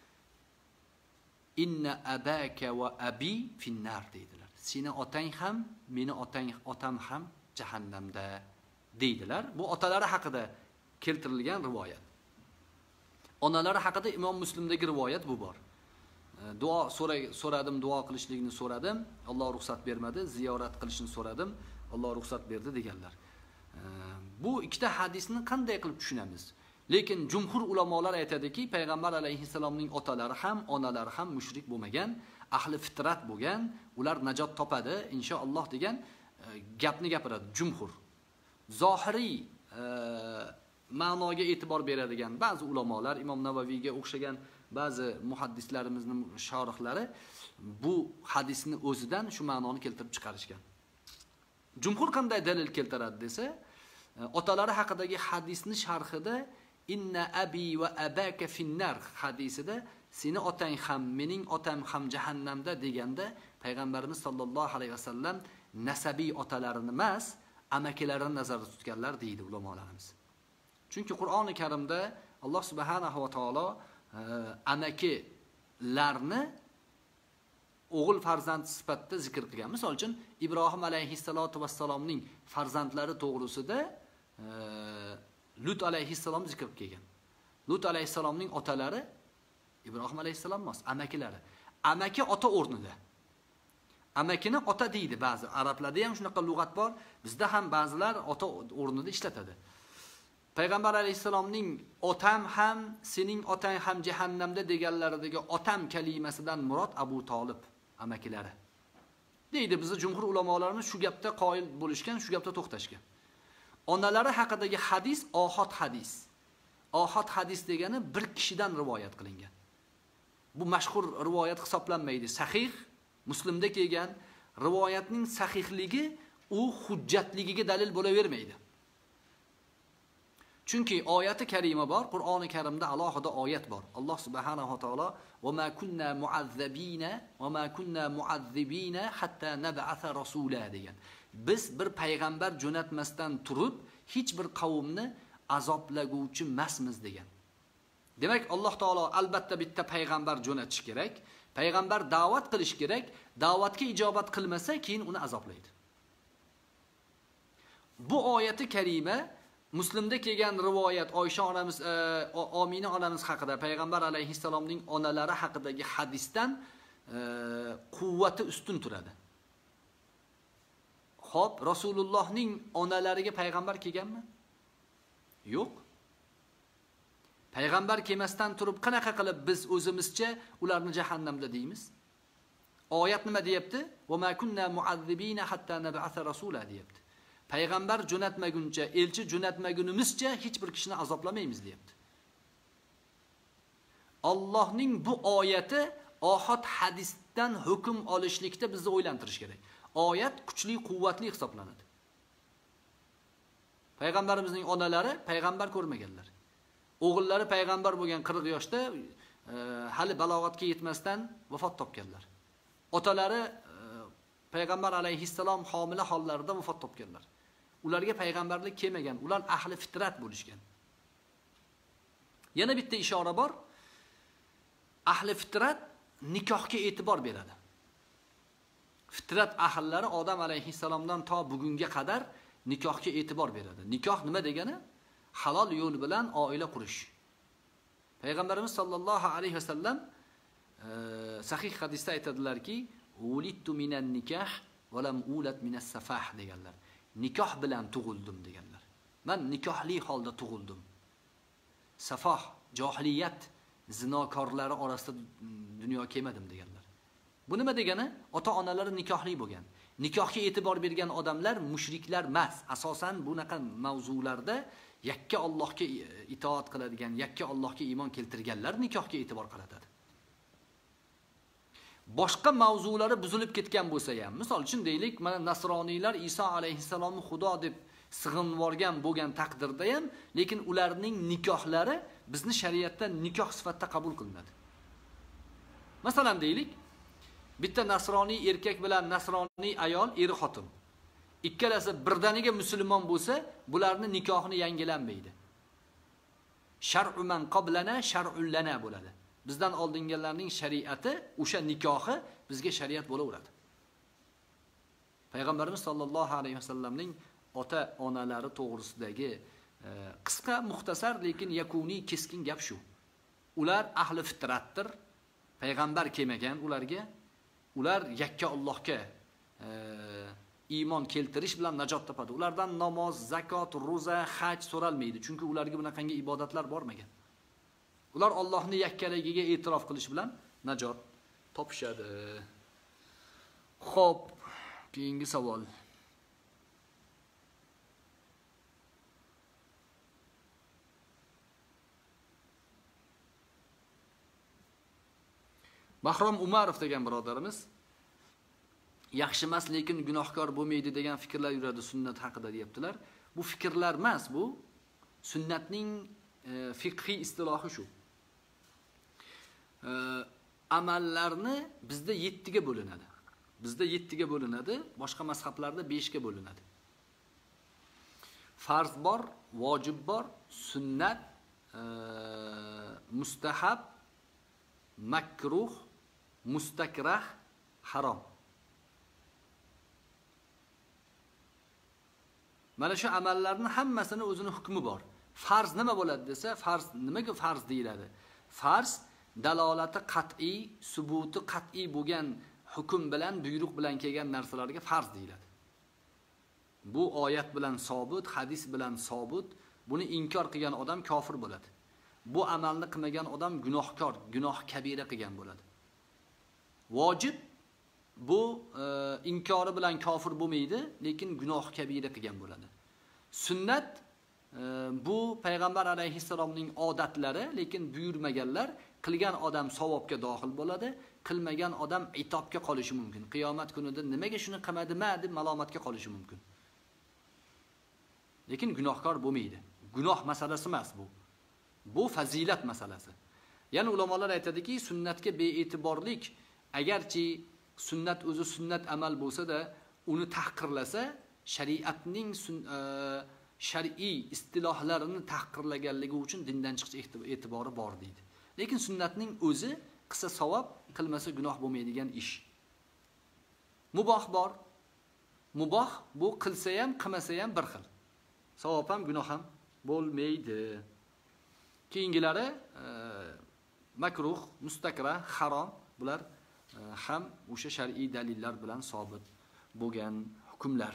A: Inna abaka va abi finnar deydilar. Seni otang ham, meni otang otam ham jahannamda deydilar. Bu otalari haqida keltirilgan rivoyat. Onalari haqida Imom Muslimdagi rivoyat bu bor. Duo so'radim, duo qilishlikni so'radim, Alloh ruxsat bermadi, ziyorat qilishni so'radim, Alloh ruxsat berdi deganlar. Bu ikkita hadisni qanday qilib tushunamiz? Lekin jumhur ulamolar aytadiki, payg'ambar alayhissalomning otalari ham, onalari ham mushrik bo'lmagan, ahli fitrat bo'lgan, ular najot topadi inshaalloh degan gapni gapiradi jumhur. Zohiriy e, ma'noga e'tibor beradigan ba'zi ulamolar, Imom Navaviyga o'xshagan ba'zi muhaddislarimizning shorihlari bu hadisni o'zidan shu ma'noni keltirib chiqarishgan. Jumhur qanday dalil keltiradi desa, e, otalari haqidagi hadisni sharhida inna abi va abaka finnar hadisida seni otang ham, mening otam ham jahannamda deganda payg'ambarimiz sollallohu alayhi vasallam nasabiy otalarini emas, amakilarini nazarda tutganlar deydi ulamolarimiz. Chunki Qur'oni Karimda Alloh subhanahu va taolo e, amakilarni o'g'il farzand sifatida zikr qilgan. Misol uchun Ibrohim alayhissalatu vassalomning farzandlari to'g'risida e, Lut alayhissalom zikr qilgan. Lut alayhissalomning otalari Ibrohim alayhissalom emas, amakilari. Amaki ota o'rnida. Amakini ota deydi ba'zi. Arablarda ham shunaqa lug'at bor. Bizda ham ba'zilar ota o'rnida ishlatadi. Payg'ambar alayhissalomning otam ham, sening otang ham jahannamda deganlaridagi otam kalimasidan murod Abu Talib amakilari. Deydi bizni jumhur ulamolarimiz shu gapda qoyil bo'lishgan, shu gapda to'xtashgan. Onalari haqidagi hadis ohad hadis. Ohad hadis degani bir kishidan rivoyat qilingan. Bu mashhur rivoyat hisoblanmaydi. Sahih Muslimda kelgan rivoyatning sahihligi u hujjatligiga dalil bo'lavermaydi. Chunki oyati karima bor, Qur'oni Karimda alohida oyat bor. Alloh subhanahu va taolo va ma kunna muazzabina va ma kunna muazzibina hatta nab'atha rasula degan. Biz bir payg'ambar jo'natmasdan turib hech bir qavmni azoblaguvchi emasmiz degan. Demak, Alloh taolo albatta bitta payg'ambar jo'natish kerak. Payg'ambar da'vat qilish kerak. Da'vatga ijobat qilmasa, keyin uni azoblaydi. Bu oyati karima Muslimda kelgan rivoyat Oysha onamiz, Omina onamiz haqida, payg'ambar alayhissalomning onalari haqidagi hadisdan quvvati ustun turadi. Xo'p, Rasulullohning onalariga payg'ambar kelganmi? Yo'q. Payg'ambar kelmasdan turib qanaqa qilib biz o'zimizcha ularni jahannamda deymiz? Oyat nima deyapti? "Va ma kunna mu'azzibina hatta nab'atha rasula" deyapti. Payg'ambar jo'natmaguncha, elchi jo'natmagunimizcha hech bir kishini azoblamaymiz deyapti. Allohning bu oyati ohad hadisdan hukm olishlikda bizni o'ylantirish kerak. Oyat kuchli, quvvatli hisoblanadi. Payg'ambarimizning onalari payg'ambar ko'rmaganlar. O'g'illari payg'ambar bo'lgan qirq yoshda e, hali balog'atga yetmasdan vafot topganlar. Otalari e, payg'ambar alayhissalom homila hollarida vafot topganlar. Ularga payg'ambarlik kelmagan, ular ahli fitrat bo'lishgan. Yana bitta ishora bor. Ahli fitrat nikohga e'tibor beradi. Fitrat ahllari Odam alayhissalomdan to bugunga qadar nikohga e'tibor beradi. Nikoh nima degani? Halol yo'l bilan oila qurish. Payg'ambarimiz sollallohu alayhi vasallam e, sahih hadisda aytadilarki, "Ulittu minan nikah va lam ulat minas safah" deganlar. Nikoh bilan tug'ildim deganlar. Men nikohli holda tug'ildim. Safah, johiliyat, zinokorlari orasida dunyoga kelmadim deganlar. Bu nima degani? Ota-onalari nikohli bo'lgan. Nikohga e'tibor bergan odamlar mushriklar emas. Asosan bunaqa mavzularda yakka Allohga itoat qiladigan, yakka Allohga iymon keltirganlar nikohga e'tibor qaratadi. Boshqa mavzulari buzilib ketgan bo'lsa ham, misol uchun deylik, mana nasroniylar Iso alayhissalomni Xudo deb sig'invorgan bo'lgan taqdirda ham, lekin ularning nikohlari bizni shariatda nikoh sifatida qabul qilinadi. Masalan deylik, bitta nasroniy erkak bilan nasroniy ayol, eri xotin. Ikkalasi birdaniga musulmon bo'lsa, bularni nikohini yangilanmaydi. Shar'u man qablana shar'un lana bo'ladi. Bizdan oldingilarning shariati, o'sha nikohi bizga shariat bo'laveradi. Payg'ambarimiz sollallohu alayhi vasallamning ota-onalari to'g'risidagi e, qisqa, muxtasar lekin yakuniy keskin gap shu. Ular ahli fitratdir. Payg'ambar kelmagan ularga. Ular yakka Allohga e, iymon keltirish bilan najot topadi. Ulardan namoz, zakot, roza, haj so'ralmaydi, chunki ularga bunaqangi ibodatlar bormagan. Ular Allohning yakkaligiga e'tirof qilish bilan najot topishadi. Xo'p, keyingi savol. Bahrom Umarov degan birodarimiz, yaxshi emas lekin gunohkor bo'lmaydi degan fikrlar yuradi sunnat haqida deyaptilar. Bu fikrlar emas, bu sunnatning e, fiqhiy istilohi shu. E, amallarni bizda yettiga bo'linadi. Bizda yettiga bo'linadi, boshqa mazhablarda beshga bo'linadi. Farz bor, vojib bor, sunnat, e, mustahab, makruh, mustakrah, harom. Mana shu amallarning hammasini o'zining hukmi bor. Farz nima bo'ladi desa, farz nimaga farz deyiladi? Farz dalolati qat'iy, subuti qat'iy bo'lgan hukm bilan, buyruq bilan kelgan narsalarga farz deyiladi. Bu oyat bilan sobit, hadis bilan sobit. Buni inkor qilgan odam kofir bo'ladi. Bu amalni qilmagan odam gunohkor, gunoh kabira qilgan bo'ladi. Vojib bu e, inkori bilan kofir bo'lmaydi, lekin gunoh kabira qilgan bo'ladi. Sunnat e, bu payg'ambar alayhissalomning odatlari, lekin buyurmaganlar, qilgan odam savobga dohil bo'ladi, qilmagan odam itobga qolishi mumkin. Qiyomat kunida nimaga shuni qilmadima deb malomatga qolishi mumkin. Lekin gunohkor bo'lmaydi. Gunoh masalasi emas bu. Bu fazilat masalasi. Ya'ni ulamolar aytadiki, sunnatga bee'tiborlik, agarchi sunnat o'zi sunnat amal bo'lsa-da, uni tahqirlasa, shariatning shar'iy istilohlarini tahqirlaganligi uchun dindan chiqish e'tibori bor deydi. Lekin sunnatning o'zi qilsa savob, qilmasa gunoh bo'lmaydigan ish. Muboh bor. Muboh bu qilsa ham, qilmasa ham bir xil. Savob ham, gunoh ham bo'lmaydi. Keyingilari e, makruh, mustakrah, harom, bular e, ham o'sha shar'iy dalillar bilan sobit bo'lgan hukmlar.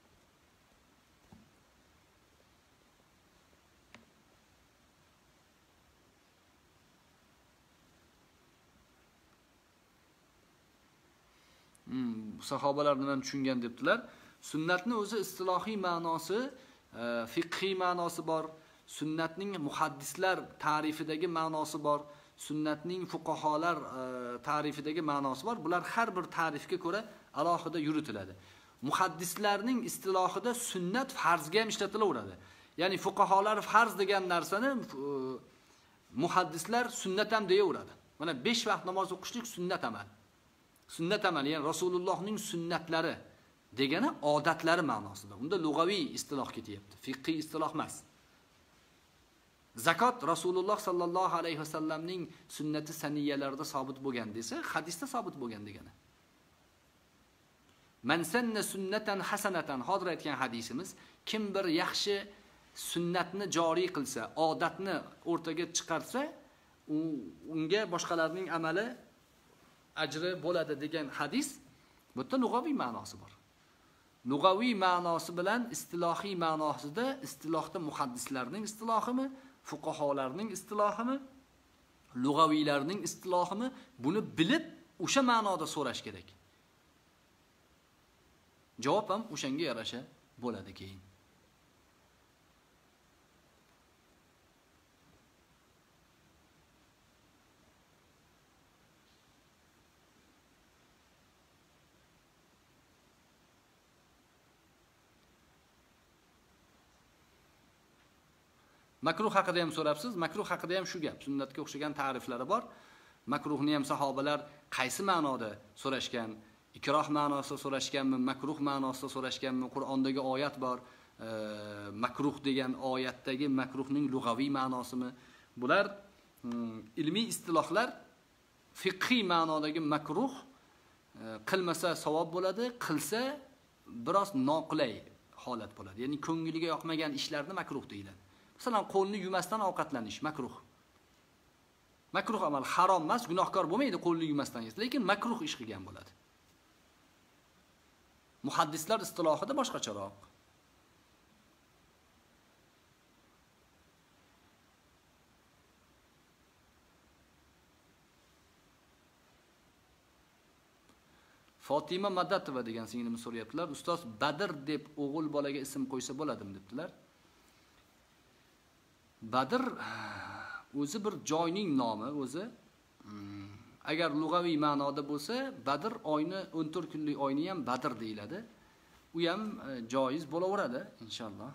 A: Hmm, sahobalar bilan tushungan debdilar. Sunnatning o'zi istilohiy ma'nosi, e, fiqhiy ma'nosi bor. Sunnatning muhaddislar ta'rifidagi ma'nosi bor. Sunnatning fuqaholar e, ta'rifidagi ma'nosi bor. Bular har bir ta'rifga ko'ra alohida yuritiladi. Muhaddislarning istilohida sunnat farzga ham ishlatilaveradi. Ya'ni fuqaholar farz degan narsani e, muhaddislar sunnat ham deyaveradi. Mana besh vaqt namoz o'qishlik sunnat amal. Sunnat amali, ya'ni Rasulullohning sunnatlari degani odatlari ma'nosida. Unda lug'aviy istiloh ketyapti, fiqhiy istiloh emas. Zakot Rasululloh sallallohu alayhi vasallamning sunnati saniyalarida sabit bo'lgan desa, hadisda sabit bo'lgan degani. Man sanna sunnatan hasanatan, hozir aytgan hadisimiz, kim bir yaxshi sunnatni joriy qilsa, odatni o'rtaga chiqarsa, unga boshqalarning amali ajri bo'ladi degan hadis. Bu yerda lug'aviy ma'nosi bor. Lug'aviy ma'nosi bilan istilohiy ma'nosida, istilohda muhaddislarning istilohimi, fuqaholarning istilohimi, lug'aviylarning istilohimi, buni bilib o'sha ma'noda so'rash kerak. Javob ham o'shanga yarasha bo'ladi keyin. Makruh haqida ham so'rabsiz. Makruh haqida ham shu gap. Sunnatga o'xshagan ta'riflari bor. Makruhni ham sahobalar qaysi ma'noda so'rashgan? Ikroh ma'nosida so'rashganmi, makruh ma'nosida so'rashganmi? Qur'ondagi oyat bor. E, makruh degan oyatdagi makruhning lug'aviy ma'nosimi? Bular hmm, ilmiy istilohlar. Fiqhiy ma'nodagi makruh e, qilmasa savob bo'ladi, qilsa biroz noqulay holat bo'ladi. Ya'ni ko'ngliga yoqmagan ishlarni makruh deyiladi. Masalan, qo'lni yumasdan ovqatlanish makruh. Makruh amal harom emas, gunohkor bo'lmaydi qo'lni yumasdan yesa, lekin makruh ish qilgan bo'ladi. Muhaddislar istilohida boshqacharoq. Fatima Madatova degan singlimni so'rayaptilar. Ustoz, Badr deb o'g'il bolaga ism qo'ysa bo'ladimi debdilar. Badr o'zi bir joyning nomi, o'zi agar lug'aviy ma'noda bo'lsa, Badr oyni o'n to'rt kunlik oyni ham Badr deyiladi. U ham joiz bo'laveradi inshaalloh.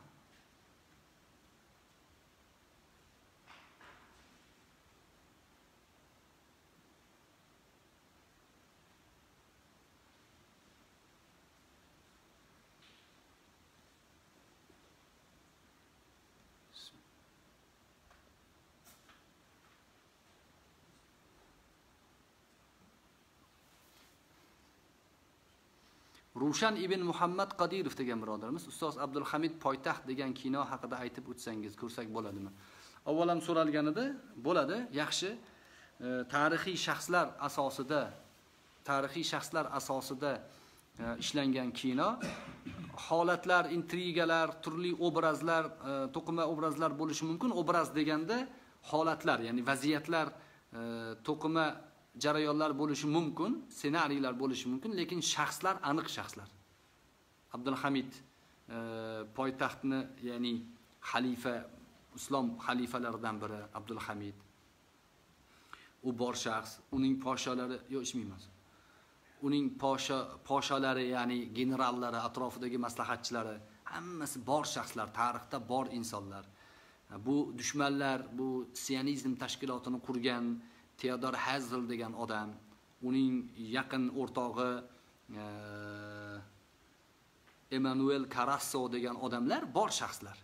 A: Rushan ibn Muhammad Qadirov degan birodarimiz, ustoz Abdul Hamid Poytaxt degan kino haqida aytib o'tsangiz, ko'rsak bo'ladimi? Avvalam so'ralganida bo'ladi, yaxshi. E, tarixiy shaxslar asosida, tarixiy shaxslar asosida e, ishlangan kino, holatlar, intrigalar, turli obrazlar, e, to'qima obrazlar bo'lishi mumkin. Obraz deganda holatlar, ya'ni vaziyatlar, e, to'qima jarayonlar bo'lishi mumkin, ssenariylar bo'lishi mumkin, lekin shaxslar aniq shaxslar. Abdul Hamid e, poytaxtni, ya'ni xalifa, islom xalifalaridan biri Abdul Hamid. U bor shaxs, uning poshalari, yo'q ishmaymiz. Uning posha poshalari, ya'ni generallari, atrofidagi maslahatchilari, hammasi bor shaxslar, tarixda bor insonlar. Bu dushmanlar, bu sionizm tashkilotini qurgan Theodor Herzl degan odam, uning yaqin o'rtog'i Emmanuel Carasso degan odamlar bor shaxslar.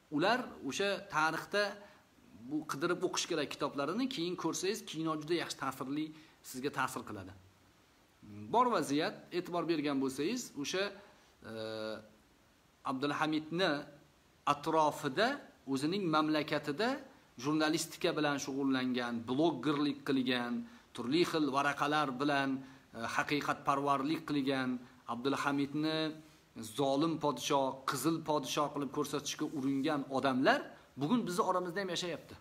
A: ular o'sha tarixda bu qidirib o'qish kerak kitoblarini, keyin ko'rsangiz, kino juda yaxshi ta'sirli sizga ta'sir qiladi. Bor vaziyat, e'tibor bergan bo'lsangiz, o'sha e, Abdulhamidni atrofida, o'zining mamlakatida jurnalistika bilan shug'ullangan, bloggerlik qilgan, turli xil varaqalar bilan e, haqiqatparvarlik qilgan, Abdulhamidni zolim podshoh, qizil podshoh qilib ko'rsatishga uringan odamlar bugun bizning oramizda ham yashayapti.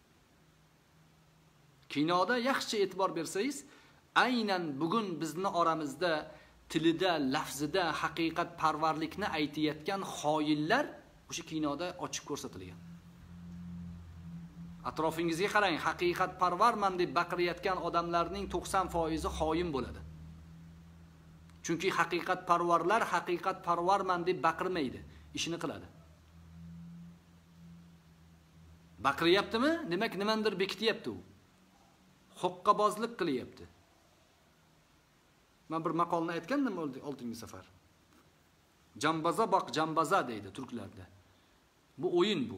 A: Kinoda yaxshi e'tibor bersangiz, aynan bugun bizning oramizda tilida, lafzida haqiqatparvarlikni aytayotgan xoinlar o'sha kinoda ochib ko'rsatilgan. Atrofingizga qarang, haqiqatparvarman deb baqirayotgan odamlarning to'qson foizi xoin bo'ladi. Chunki haqiqatparvarlar haqiqatparvarman deb baqirmaydi, ishini qiladi. Baqiryaptimi? Demak, nimandir bekityapti u. Xoqqabozlik qilyapti. Men bir maqolni aytgandim oltinchi safar. Jambaza baq jambaza deydi turklarda. Bu o'yin bu.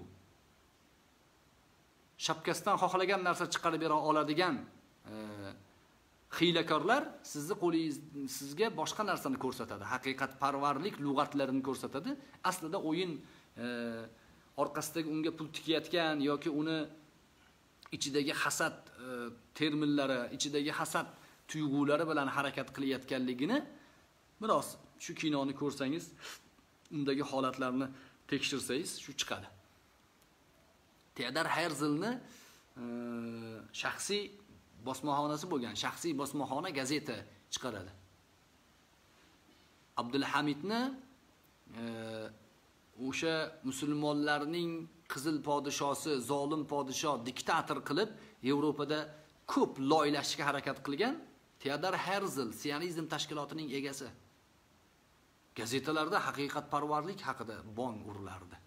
A: Shapkasidan xohlagan narsa chiqarib bera oladigan e, hiylakorlar sizni qo'lingiz sizga boshqa narsani ko'rsatadi. Haqiqatparvarlik lug'atlarini ko'rsatadi. Aslida o'yin e, orqasidagi unga pul tikayotgan yoki uni ichidagi hasad e, terminlari, ichidagi hasad tuyg'ulari bilan harakat qilayotganligini biroz shu kinoni ko'rsangiz, undagi holatlarni tekshirsangiz shu chiqadi. Teodor Herzlni e, shaxsiy bosmaxonasi bo'lgan, shaxsiy bosmaxona gazeta chiqaradi. Abdulhamidni e, o'sha musulmonlarning qizil podshosi, zolim podshoh, diktator qilib Yevropada ko'p loylashga harakat qilgan Teodor Herzl, Sionizm tashkilotining egasi. Gazetalarda haqiqatparvarlik haqida bong urilardi.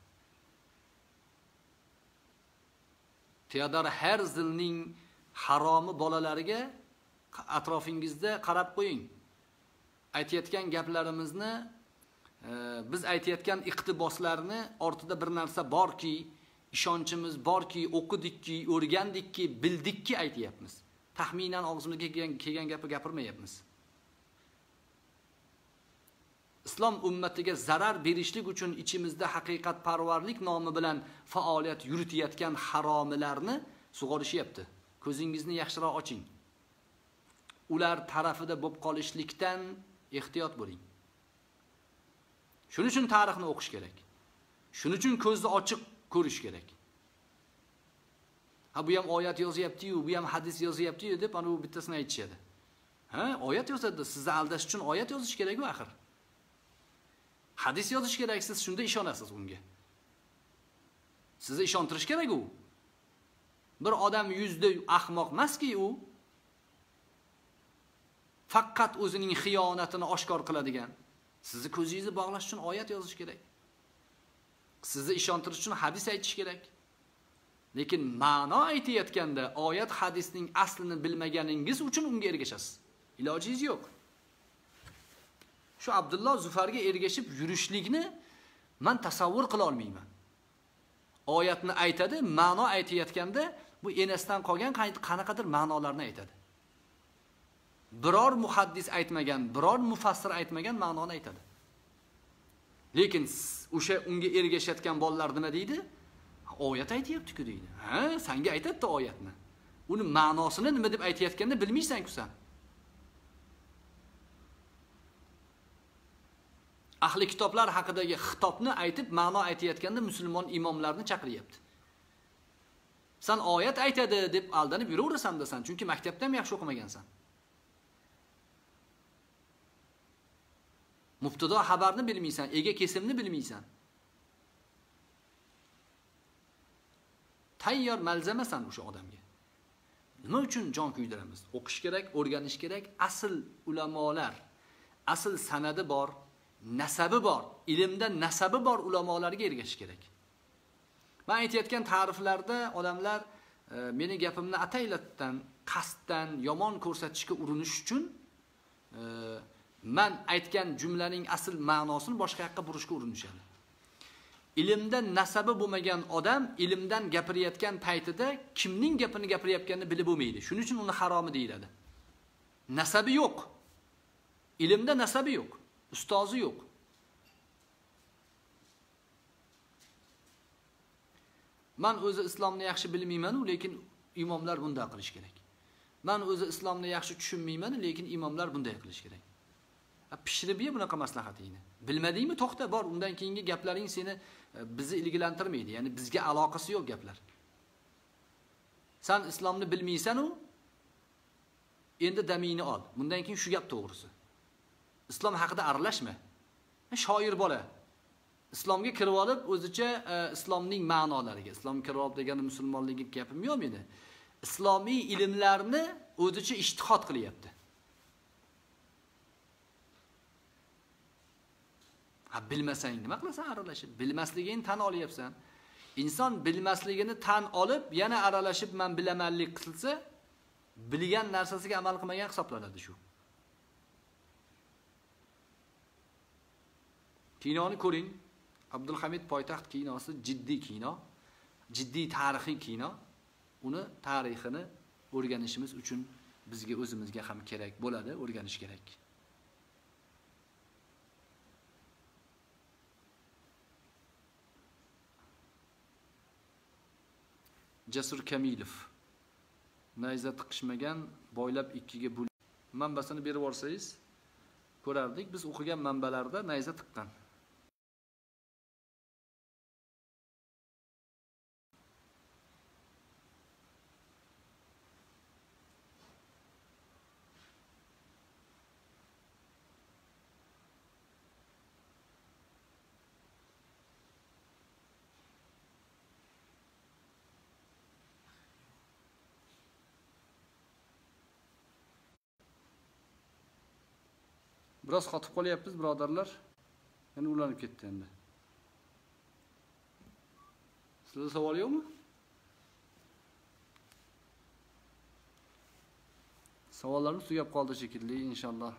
A: Teodor Herzlning haromi bolalariga atrofingizda qarab qo'ying. Aytayotgan gaplarimizni, e, biz aytayotgan iqtiboslarni ortida bir narsa borki, ishonchimiz borki, o'qidikki, o'rgandikki, bildikki aytayapmiz. Taxminan og'zimizga kelgan, kelgan gapni gapirmayapmiz. Islom ummatiga zarar berishlik uchun ichimizda haqiqatparvarlik nomi bilan faoliyat yuritayotgan haromilarni sug'orishyapti. Ko'zingizni yaxshiroq oching. Ular tarafida bo'lib qolishlikdan ehtiyot bo'ling. Shuning uchun tarixni o'qish kerak. Shuning uchun ko'zni ochiq ko'rish kerak. Ha, bu ham oyat yozyapti-yu, bu ham hadis yozyapti-yu deb ana bu bittasini aytishadi. Ha, oyat yozadi, sizni aldash uchun oyat yozish kerak-ku axir. Hadis yozish kerak, siz shunda ishonasiz unga. Sizni ishontirish kerak u. Bir odam yuzda ahmoq emas-ki u. Faqat o'zining xiyonatini oshkor qiladigan. Sizni ko'zingizni bog'lash uchun oyat yozish kerak. Sizni ishontirish uchun hadis aytish kerak. Lekin ma'no aytayotganda oyat hadisning aslini bilmaganingiz uchun unga ergashasiz. Ilojingiz yo'q. Shu Abdulloh Zufarga ergashib yurishlikni men tasavvur qila olmayman. Oyatni aytadi, ma'no aytayotganda bu enasidan qolgan qanaqadir ma'nolarni aytadi. Biror muhaddis aytmagan, biror mufassir aytmagan ma'noni aytadi. Lekin o'sha unga ergashayotgan bolalar nima deydi? Oyat aytayapti-ku deydi. Ha, senga aytadi oyatni. Uni ma'nosini nima deb aytayotganini bilmaysan-ku sen. Ahli kitoblar haqidagi xitobni aytib, ma'no aytayotganda musulmon imomlarni chaqiryapti. Sen oyat aytadi deb aldanib yuraverasan desan, chunki maktabda ham yaxshi o'qimagansan. Mubtado xabarni bilmaysan, ega kesimni bilmaysan. Tayyor malzamasan o'sha odamga. Nima uchun jon kuydiramiz? O'qish kerak, o'rganish kerak. Asl ulamolar, asl sanadi bor, nasabi bor, ilmda nasabi bor ulamolarga ergashish kerak. Men aytayotgan ta'riflarda odamlar e, meni gapimni ataylatdan, qasddan yomon ko'rsatishga urinish uchun e, men aytgan jumlaning asl ma'nosini boshqa yoqqa burishga urinishadi. ilmdan nasabi bo'lmagan odam ilmdan gapirayotgan paytida kimning gapini gapirayotganini bilib bo'lmaydi. Shuning uchun uni haromi deyiladi. Nasabi yo'q. Ilmda nasabi yo'q, ustozi yo'q. Men o'zi islomni yaxshi bilmayman, lekin imomlar bunday qilish kerak. Men o'zi islomni yaxshi tushunmayman, lekin imomlar bunday qilish kerak. Pishirib ye bunaqa maslahatingni. Bilmadingmi? To'xta, bor. Undan keyingi gaplaring seni bizni ilgilantirmaydi. Ya'ni bizga aloqasi yo'q gaplar. Sen islomni bilmaysan-u, endi damingni ol. Bundan keyin shu gap to'g'risi. Islom haqida aralashma. Shoir bola. Islomga kirib olib, o'zicha islomning ma'nolariga, islom kirib olib degani musulmonlikka gapim yo'q meni. Islomiy ilmlarni o'zicha ijtihod qilyapti. Ha, bilmasang nima qilasan aralashib? Bilmasligingni tan olyapsan. Inson bilmasligini tan olib, yana aralashib men bilamanlik qilsa, bilgan narsasiga amal qilmagan hisoblanadi shu. Kinoni ko'ring. Abdulhamid Poytaxt kinosi jiddiy kino, jiddiy tarixiy kino. Uni tarixini o'rganishimiz uchun bizga o'zimizga ham kerak bo'ladi, o'rganish kerak. Jasur Kamilov. Nayza tiqishmagan, boylab ikkiga bo'l. Manbasini berib olsangiz, ko'rardik. Biz o'qigan manbalarda nayza tiqqan. Biroz qotib qolyapmiz, birodarlar. Yana ulanib ketdi endi. Sizda savol yo'qmi? Savollarimiz tugab qoldi shekilli, inshaalloh.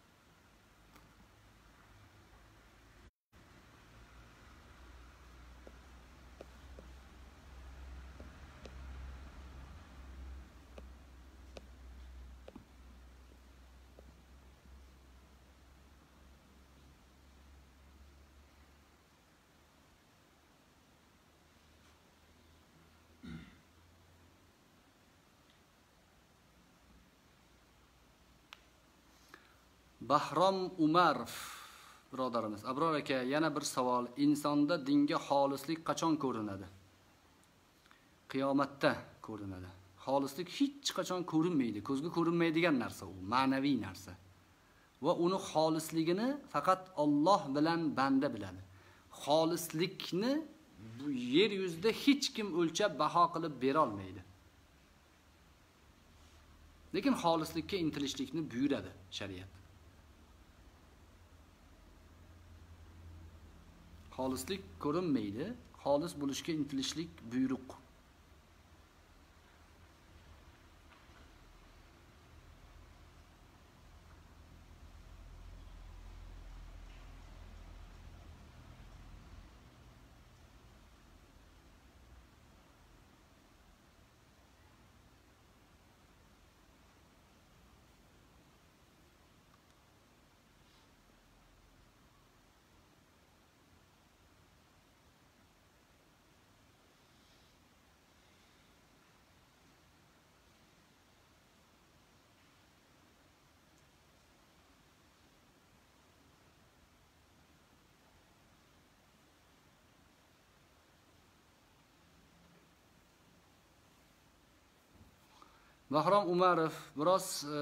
A: Bahrom Umarov birodarimiz. Abror aka, yana bir savol. Insonda dinga xolislik qachon ko'rinadi? Qiyomatda ko'rinadi. Xolislik hech qachon ko'rinmaydi. Ko'zga ko'rinmaydigan narsa u, ma'naviy narsa. Va uni xolisligini faqat Alloh bilan banda biladi. Xolislikni bu yer yuzida hech kim o'lchab baho qilib bera olmaydi. Lekin xolislikka intilishlikni buyuradi shariat. Xolislik ko'rinmaydi, xolis bo'lishga intilishlik buyruq. Bahrom Umarov biroz e,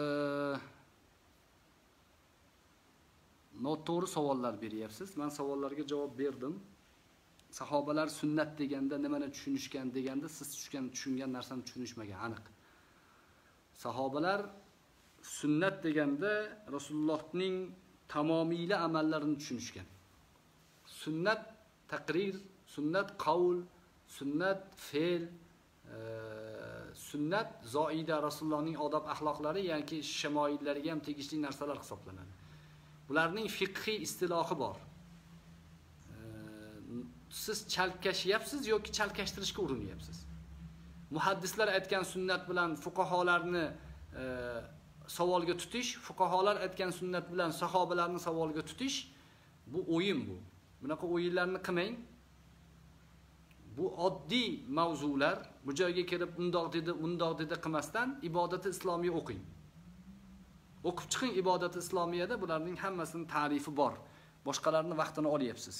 A: noto'g'ri savollar beryapsiz. Men savollarga javob berdim. Sahobalar sunnat deganda nimani tushunishgan deganda siz tushungan tushungan narsani tushunishmagan aniq. Sahobalar sunnat deganda Rasulullohning tamomiyla amallarini tushunishgan. Sunnat taqrir, sunnat qavl, sunnat fe'l, e, sunnat zoida Rasulullohning odob axloqlari yoki shamoillariga ham tegishli narsalar hisoblanadi. Bularning fiqhiy istilohi bor. siz chalkashyapsiz yoki chalkashtirishga urinyapsiz. Muhaddislar aytgan sunnat bilan fuqaholarni e, savolga tutish, fuqaholar aytgan sunnat bilan sahobalarni savolga tutish, bu o'yin bu. Bunaqa o'yinlarni qilmang. Bu oddiy mavzular, bu joyga kelib undoq dedi, undoq dedi qilmasdan ibodati islomiy o'qing. O'qib chiqing ibodati islomiyada, bularning hammasining ta'rifi bor. Boshqalarning vaqtini olyapsiz.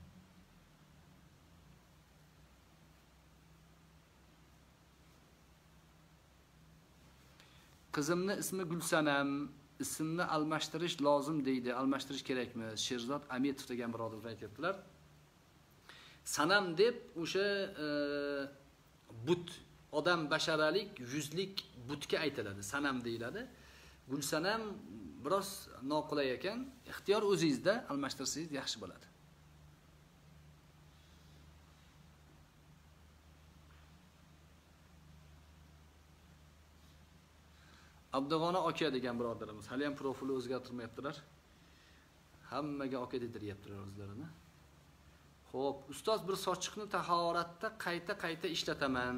A: Qizimni ismi Gulsanam, ismni almashtirish lozim deydi. Almashtirish kerakmi? Sherzod Ametov degan birodarlar aytibdilar. Sanam deb o'sha e, but, odam basharalik, yuzlik butga aytiladi. Sanam deyiladi. Gulsanam biroz noqulay ekan. Ixtiyor o'zingizda, almashtirsangiz yaxshi bo'ladi. Abdug'ona aka degan birodarimiz hali ham profili o'zgartirmayaptilar. Hammaga aka dediryaptilar o'zlarini. Xo'p, ustoz bir sochiqni tahoratda qayta-qayta ishlataman.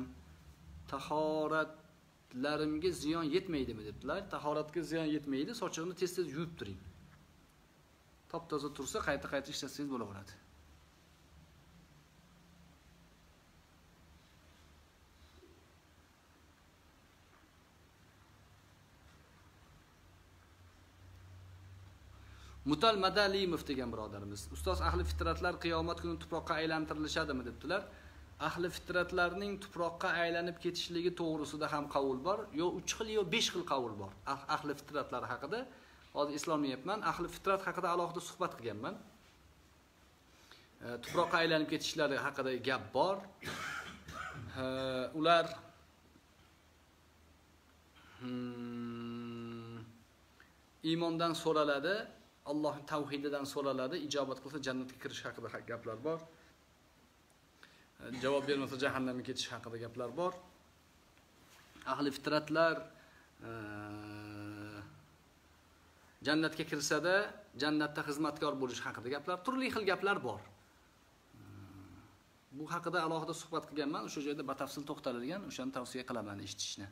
A: Tahoratlarimga ziyon yetmaydimi debdilar. Tahoratga ziyon yetmaydi, sochiqni tez-tez yuvib turing. Top-toza tursa qayta-qayta ishlatsangiz bo'laveradi. Mutal Madalimov degan birodarimiz. Ustoz, ahli fitratlar qiyomat kuni tuproqqa aylantirilishadimi debdilar. Ahli fitratlarning tuproqqa aylanib ketishligi to'g'risida ham qavul bor, yo uch xil yo besh xil qavul bor. Ahli fitratlar haqida hozir islomiyapman, ahli fitrat haqida alohida suhbat qilganman. E, tuproqqa aylanib ketishlari haqida gap bor. E, ular hmm, iymondan so'raladi. Alloh tavhididan so'raladi, ijobat qilsa jannatga kirish haqida gaplar bor. Javob bermasa jahannamga ketish haqida gaplar bor. Ahli fitratlar e, jannatga kirsada jannatda xizmatkor bo'lish haqida gaplar, turli xil gaplar bor. Bu haqida alohida suhbat qilganman, o'sha joyda batafsil to'xtaladigan, o'shani tavsiya qilaman eshitishni.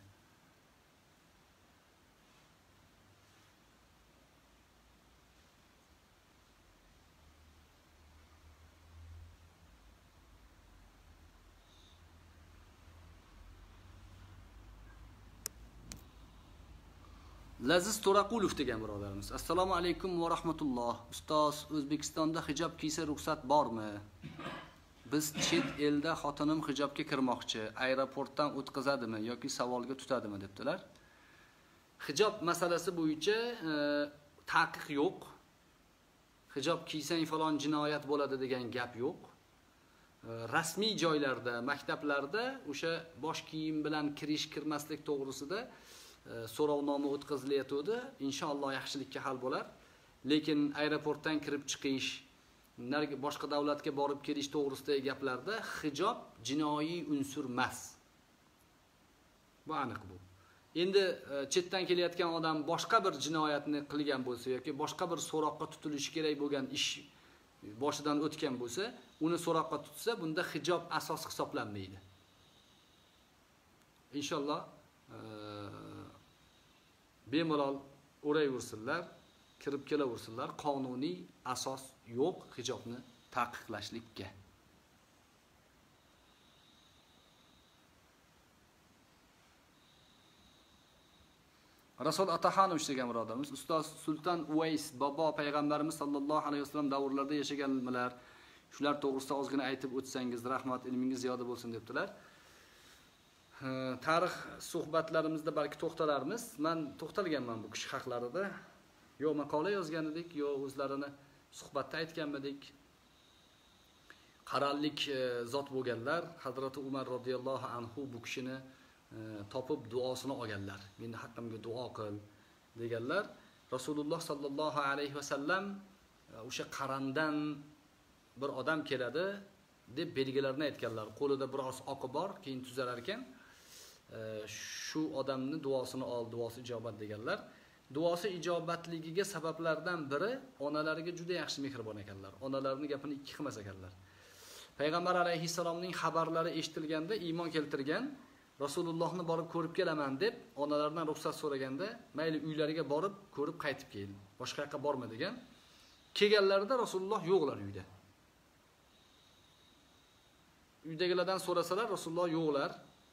A: Laziz To'raqulov degan birodarimiz. Assalomu alaykum va rahmatulloh. Ustoz, O'zbekistonda hijob kiysa ruxsat bormi? Biz chet elda xotinim hijobga kirmoqchi, aeroportdan o'tkazadimi yoki savolga tutadimi debdilar. Hijob masalasi bo'yicha e, taqiq yo'q. Hijob kiysang falon jinoyat bo'ladi degan gap yo'q. E, rasmiy joylarda, maktablarda o'sha bosh kiyim bilan kirish, kirmaslik to'g'risida so'rovnoma o'tkazilayotdi. Inshaalloh yaxshilikka hal bo'lar. Lekin aeroportdan kirib chiqish, boshqa davlatga borib kelish to'g'risidagi gaplarda hijob jinoiy unsur emas. Bu aniq bu. Endi chetdan kelayotgan odam boshqa bir jinoyatni qilgan bo'lsa yoki boshqa bir so'roqqa tutilishi kerak bo'lgan ish boshidan o'tgan bo'lsa, uni so'roqqa tutsa, bunda hijob asos hisoblanmaydi. Inshaalloh bemalol o'rayversinlar, kirib kelaversinlar. Qonuniy asos yo'q hijobni taqiqlashlikka. Rasul Ataxonov degan birodarimiz, ustoz Sulton Uvays bobo payg'ambarimiz sollallohu alayhi vasallam davrlarida yashaganlar, shular to'g'risida ozgina aytib o'tsangiz, rahmat, ilmingiz ziyoda bo'lsin debdilar. Tarix suhbatlarimizda balki to'xtalarmiz. Men to'xtalganman bu kishi haqlarida. Yo maqola yozgan edik, yo o'zlarini suhbatda aytganmidik. Qarallik zot bo'lganlar, Hazrati Umar radhiyallohu anhu bu kishini e, topib duosini olganlar. Meni haqqimga duo qil deganlar. Rasululloh sallallohu alayhi vasallam o'sha qarandan bir odam keladi deb belgilarini aytganlar. Qo'lida biroz oqi bor, keyin tuzalar ekan. Shu odamni duosini ol, duosi ijobat deganlar. Duosi ijobatligiga sabablardan biri onalariga juda yaxshi mehribon ekanlar. Onalarining gapini ikki qilmas ekanlar. Payg'ambar alayhissalomning xabarlari eshitilganda iymon keltirgan, Rasulullohni borib ko'rib kelaman deb onalaridan ruxsat so'raganda, mayli uylariga borib ko'rib qaytib kel, boshqa yoqqa borma degan. Kelganlarida Rasululloh yo'qlar uyda. Uydagilardan so'rasalar Rasululloh yo'qlar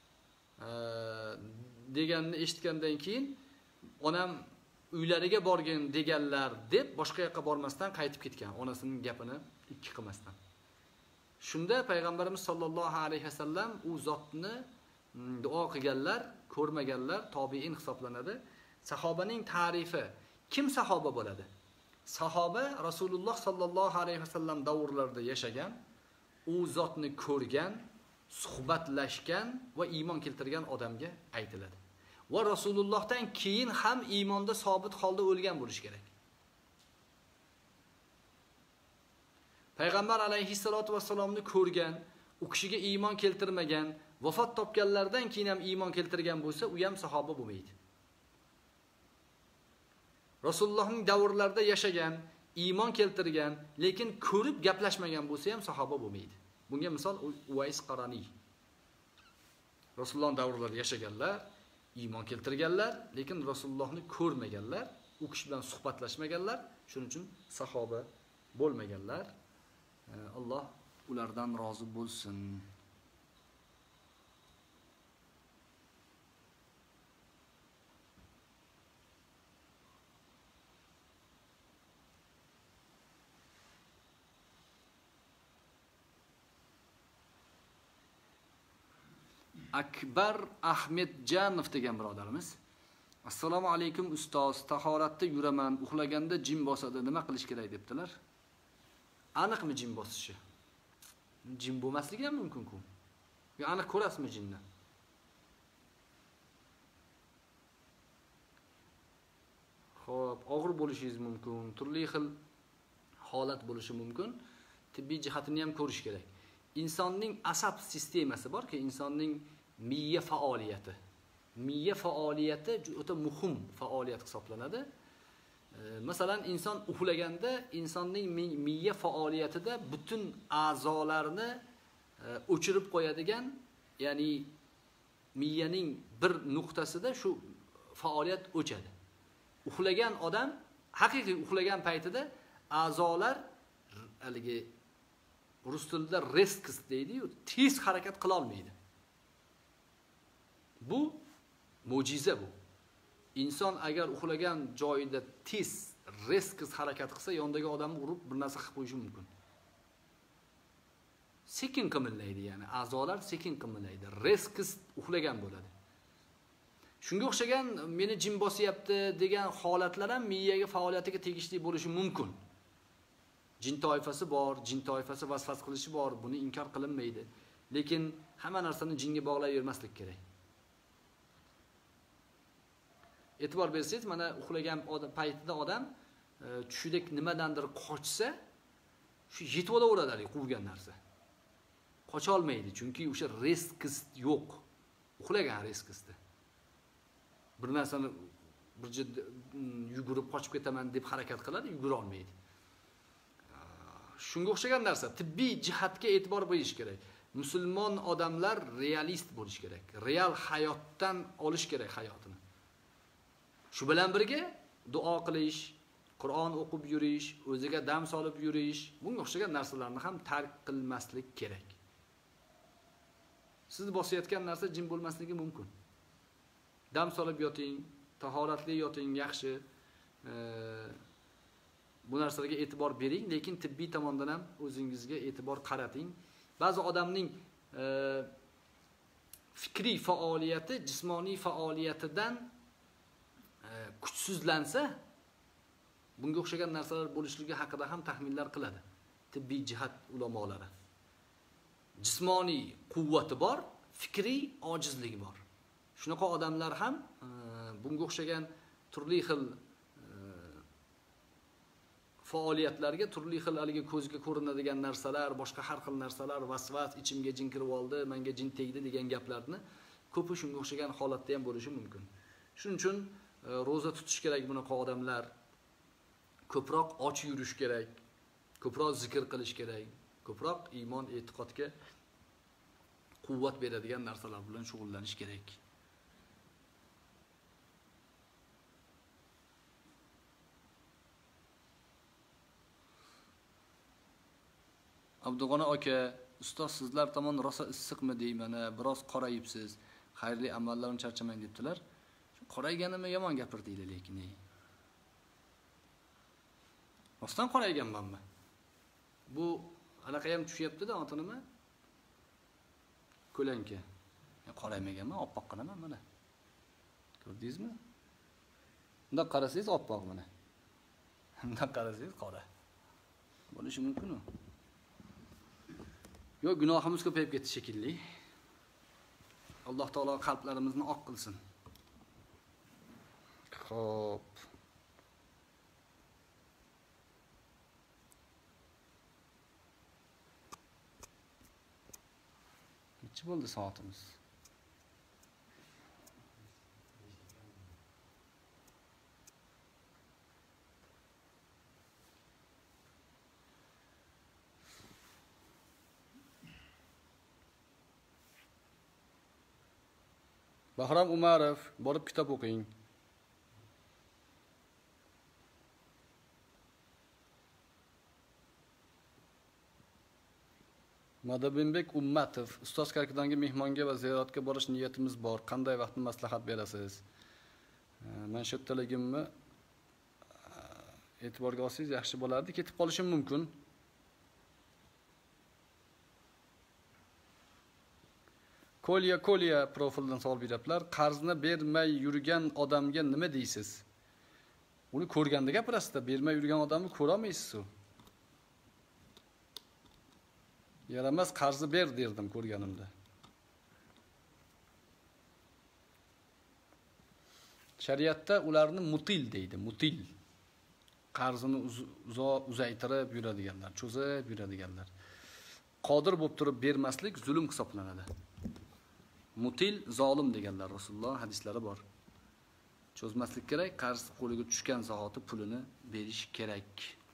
A: deganini eshitgandan keyin onam uylariga borgin deganlar deb boshqa yoqqa bormasdan qaytib ketgan, onasining gapini ikki qilmasdan. Shunda payg'ambarimiz sollallohu alayhi vasallam u zotni duo qilganlar, ko'rmaganlar tobiin hisoblanadi. Sahobaning ta'rifi, kim sahoba bo'ladi? Sahoba Rasululloh sollallohu alayhi vasallam davrlarida yashagan, u zotni ko'rgan, suhbatlashgan va iymon keltirgan odamga aytiladi. Va Rasulullohdan keyin ham iymonda sobit holda o'lgan bo'lish kerak. Payg'ambar alayhissalatu vassalomni ko'rgan, u kishiga iymon keltirmagan, vafot topganlardan keyin ham iymon keltirgan bo'lsa, u ham sahoba bo'lmaydi. Rasulullohning davrlarida yashagan, iymon keltirgan, lekin ko'rib gaplashmagan bo'lsa ham sahoba bo'lmaydi. Bunga misol Uvays Qarani. Rasululloh davrlarida yashaganlar, iymon keltirganlar, lekin Rasulullohni ko'rmaganlar, u kishi bilan suhbatlashmaganlar, shuning uchun sahoba bo'lmaganlar. Alloh ulardan rozi bo'lsin. Akbar Ahmedjanov degan birodarimiz. Assalomu alaykum ustoz, tahoratda yuraman, uxlaganda jin bosadi, nima qilish kerak debdilar. Aniqmi jin bosishi? Jin bo'lmasligi ham mumkin-ku. Yo aniq ko'rasizmi jinni? Xo'p, og'ir bo'lishingiz mumkin, turli xil holat bo'lishi mumkin. Tibbiy jihatini ham ko'rish kerak. Insonning asab sistemasi borki, insonning miya faoliyati. Miya faoliyati o'ta muhim faoliyat hisoblanadi. Masalan, inson uxlaganda insonning miya faoliyatida butun a'zolarni o'chirib qo'yadigan, ya'ni miyaning bir nuqtasida shu faoliyat o'chadi. Uxlagan odam haqiqiy uxlagan paytida a'zolar haligi rus tilida restkis deydi-yu, tez harakat qila olmaydi. Bu mo'jiza bu. Inson agar uxlagan joyida tez restkis harakat qilsa, yondagi odamni urib bir narsa qilib qo'yishi mumkin. Sekin qimillaydi, ya'ni a'zolar sekin qimillaydi. Restkis uxlagan bo'ladi. Shunga o'xshagan meni jin bosyapti degan holatlar ham miyaga faoliyatiga tegishli bo'lishi mumkin. Jin toifasi bor, jin toifasi vasvas qilishi bor, buni inkor qilinmaydi. Lekin hamma narsani jinga bog'lab yurmaslik kerak. E'tibor bersangiz, mana uxlagan paytida odam tushidek nimadandir qochsa, shu yetib olaveradi quvgan narsa. Qocha olmaydi, chunki o'sha restkis yo'q. Uxlagan restkisda. Bir narsani bir yugurib qochib ketaman deb harakat qiladi, yugura olmaydi. Shunga o'xshagan narsa tibbiy jihatga e'tibor berish kerak. Musulmon odamlar realist bo'lish kerak. Real hayotdan olish kerak hayotini. Shu bilan birga duo qilish, Qur'on o'qib yurish, o'ziga dam solib yurish, bunga o'xshagan narsalarni ham tark qilmaslik kerak. Sizni bosayotgan narsa jin bo'lmasligi mumkin. Dam solib yoting, tahoratli yoting, yaxshi. Bu narsalarga e'tibor bering, lekin tibbiy tomondan ham o'zingizga e'tibor qarating. Ba'zi odamning e, fikriy faoliyati jismoniy faoliyatidan e, kuchsizlansa, bunga o'xshagan narsalar bo'lishligi haqida ham taxminlar qiladi tibbiy jihat ulamolari. Jismoniy quvvati bor, fikriy ojizligi bor. Shunaqa odamlar ham e, bunga o'xshagan turli xil faoliyatlarga, turli xil haligi ko'zga ko'rinadigan narsalar, boshqa har xil narsalar, vasvas, ichimga jin kirib oldi, menga jin tegdi degan gaplarni ko'pi shunga o'xshagan holatda ham bo'lishi mumkin. Shuning uchun e, roza tutish kerak bunaqa odamlar. Ko'proq och yurish kerak, ko'proq zikr qilish kerak. Ko'proq iymon, e'tiqodga quvvat beradigan narsalar bilan shug'ullanish kerak. Abdug'ona aka, ustoz sizlar tomon rosa issiqmi deyman, biroz qorayibsiz. Xayrli amallarni charchamang debdilar. Qorayganimni yomon gapirdinglar lekin. Rostdan qorayganmanmi? Bu anaqa ham tushyapti-da, oti nima? Ko'lanka. Qoraymaganman, oppoq qilaman mana. Ko'rdingizmi? Bunday qarasangiz oppoq mana. Bunday qarasangiz qora. Bo'lishi mumkin-ku. Yo, gunohimiz ko'payib ketdi shekilli. Alloh taolo qalblarimizni oq qilsin. Xo'p. Necha bo'ldi soatimiz? Bahrom Umarov, borib kitob o'qing. Madabinbek Ummatov, ustoz Karkidonga mehmonga va ziyoratga borish niyatimiz bor. Qanday vaqtni maslahat berasiz? Men shu yerdaligimni e'tiborga olsangiz yaxshi bo'lardi. Ketib qolishim mumkin. Kolya Kolya profildan savol beriblar. Qarzni bermay yurgan odamga nima deysiz? Uni ko'rganda gapirasiz-da, bermay yurgan odamni ko'ra olmaysiz-ku. Yaramas qarzni ber derdim ko'rganimda. Shariatda ularni mutil deydi, mutil. Qarzini uzaytirib yuradiganlar, cho'zib yuradiganlar. Qodir bo'lib turib bermaslik zulm hisoblanadi. Mutil zolim deganlar Rasululloh hadislari bor. Cho'zmaslik kerak, qarz qo'liga tushgan zahoti pulini berish kerak.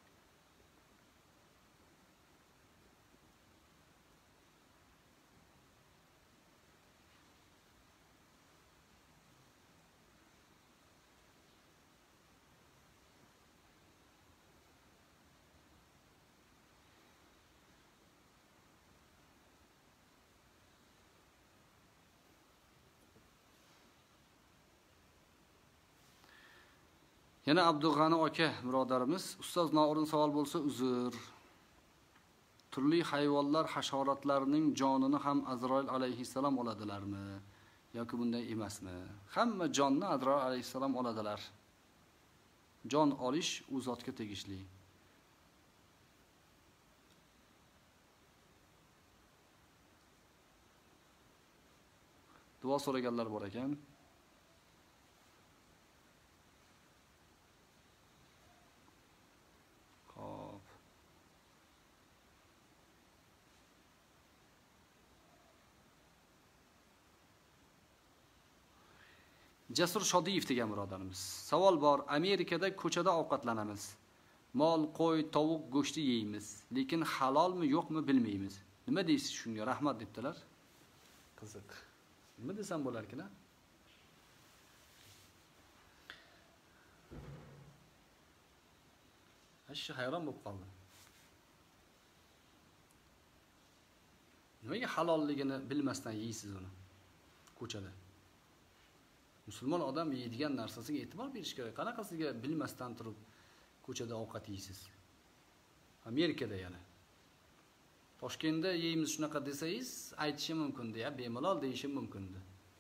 A: Yana Abdug'ani aka birodarimiz, ustoz noo'rin savol bo'lsa uzr. Turli hayvonlar, hasharotlarning jonini ham Azroil alayhissalom oladilarmi yoki bunday emasmi? Hamma jonni Azroil alayhissalom oladilar. Jon olish u zotga tegishli. Duo so'raganlar bor ekan. Jasur Shodiyev degan birodarimiz. Savol bor. Amerikada ko'chada ovqatlanamiz. Mol, qo'y, tovuq go'shti yeymiz, lekin halolmi yo'qmi bilmaymiz. Nima deysiz shunga? Rahmat debdilar. Qiziq. Nima desam bo'lar ekan? Ashi hayron bo'lib qoldim. Nimaga halolligini bilmasdan yeysiz uni ko'chada? Musulmon odam yeydigan narsasiga e'tibor berish kerak. Qanaqasiga bilmasdan turib ko'chada ovqat yeysiz? Amerikada yana. Toshkentda yeymiz shunaqa desangiz, aytishim mumkin deya, bemalol deyishim mumkin-di.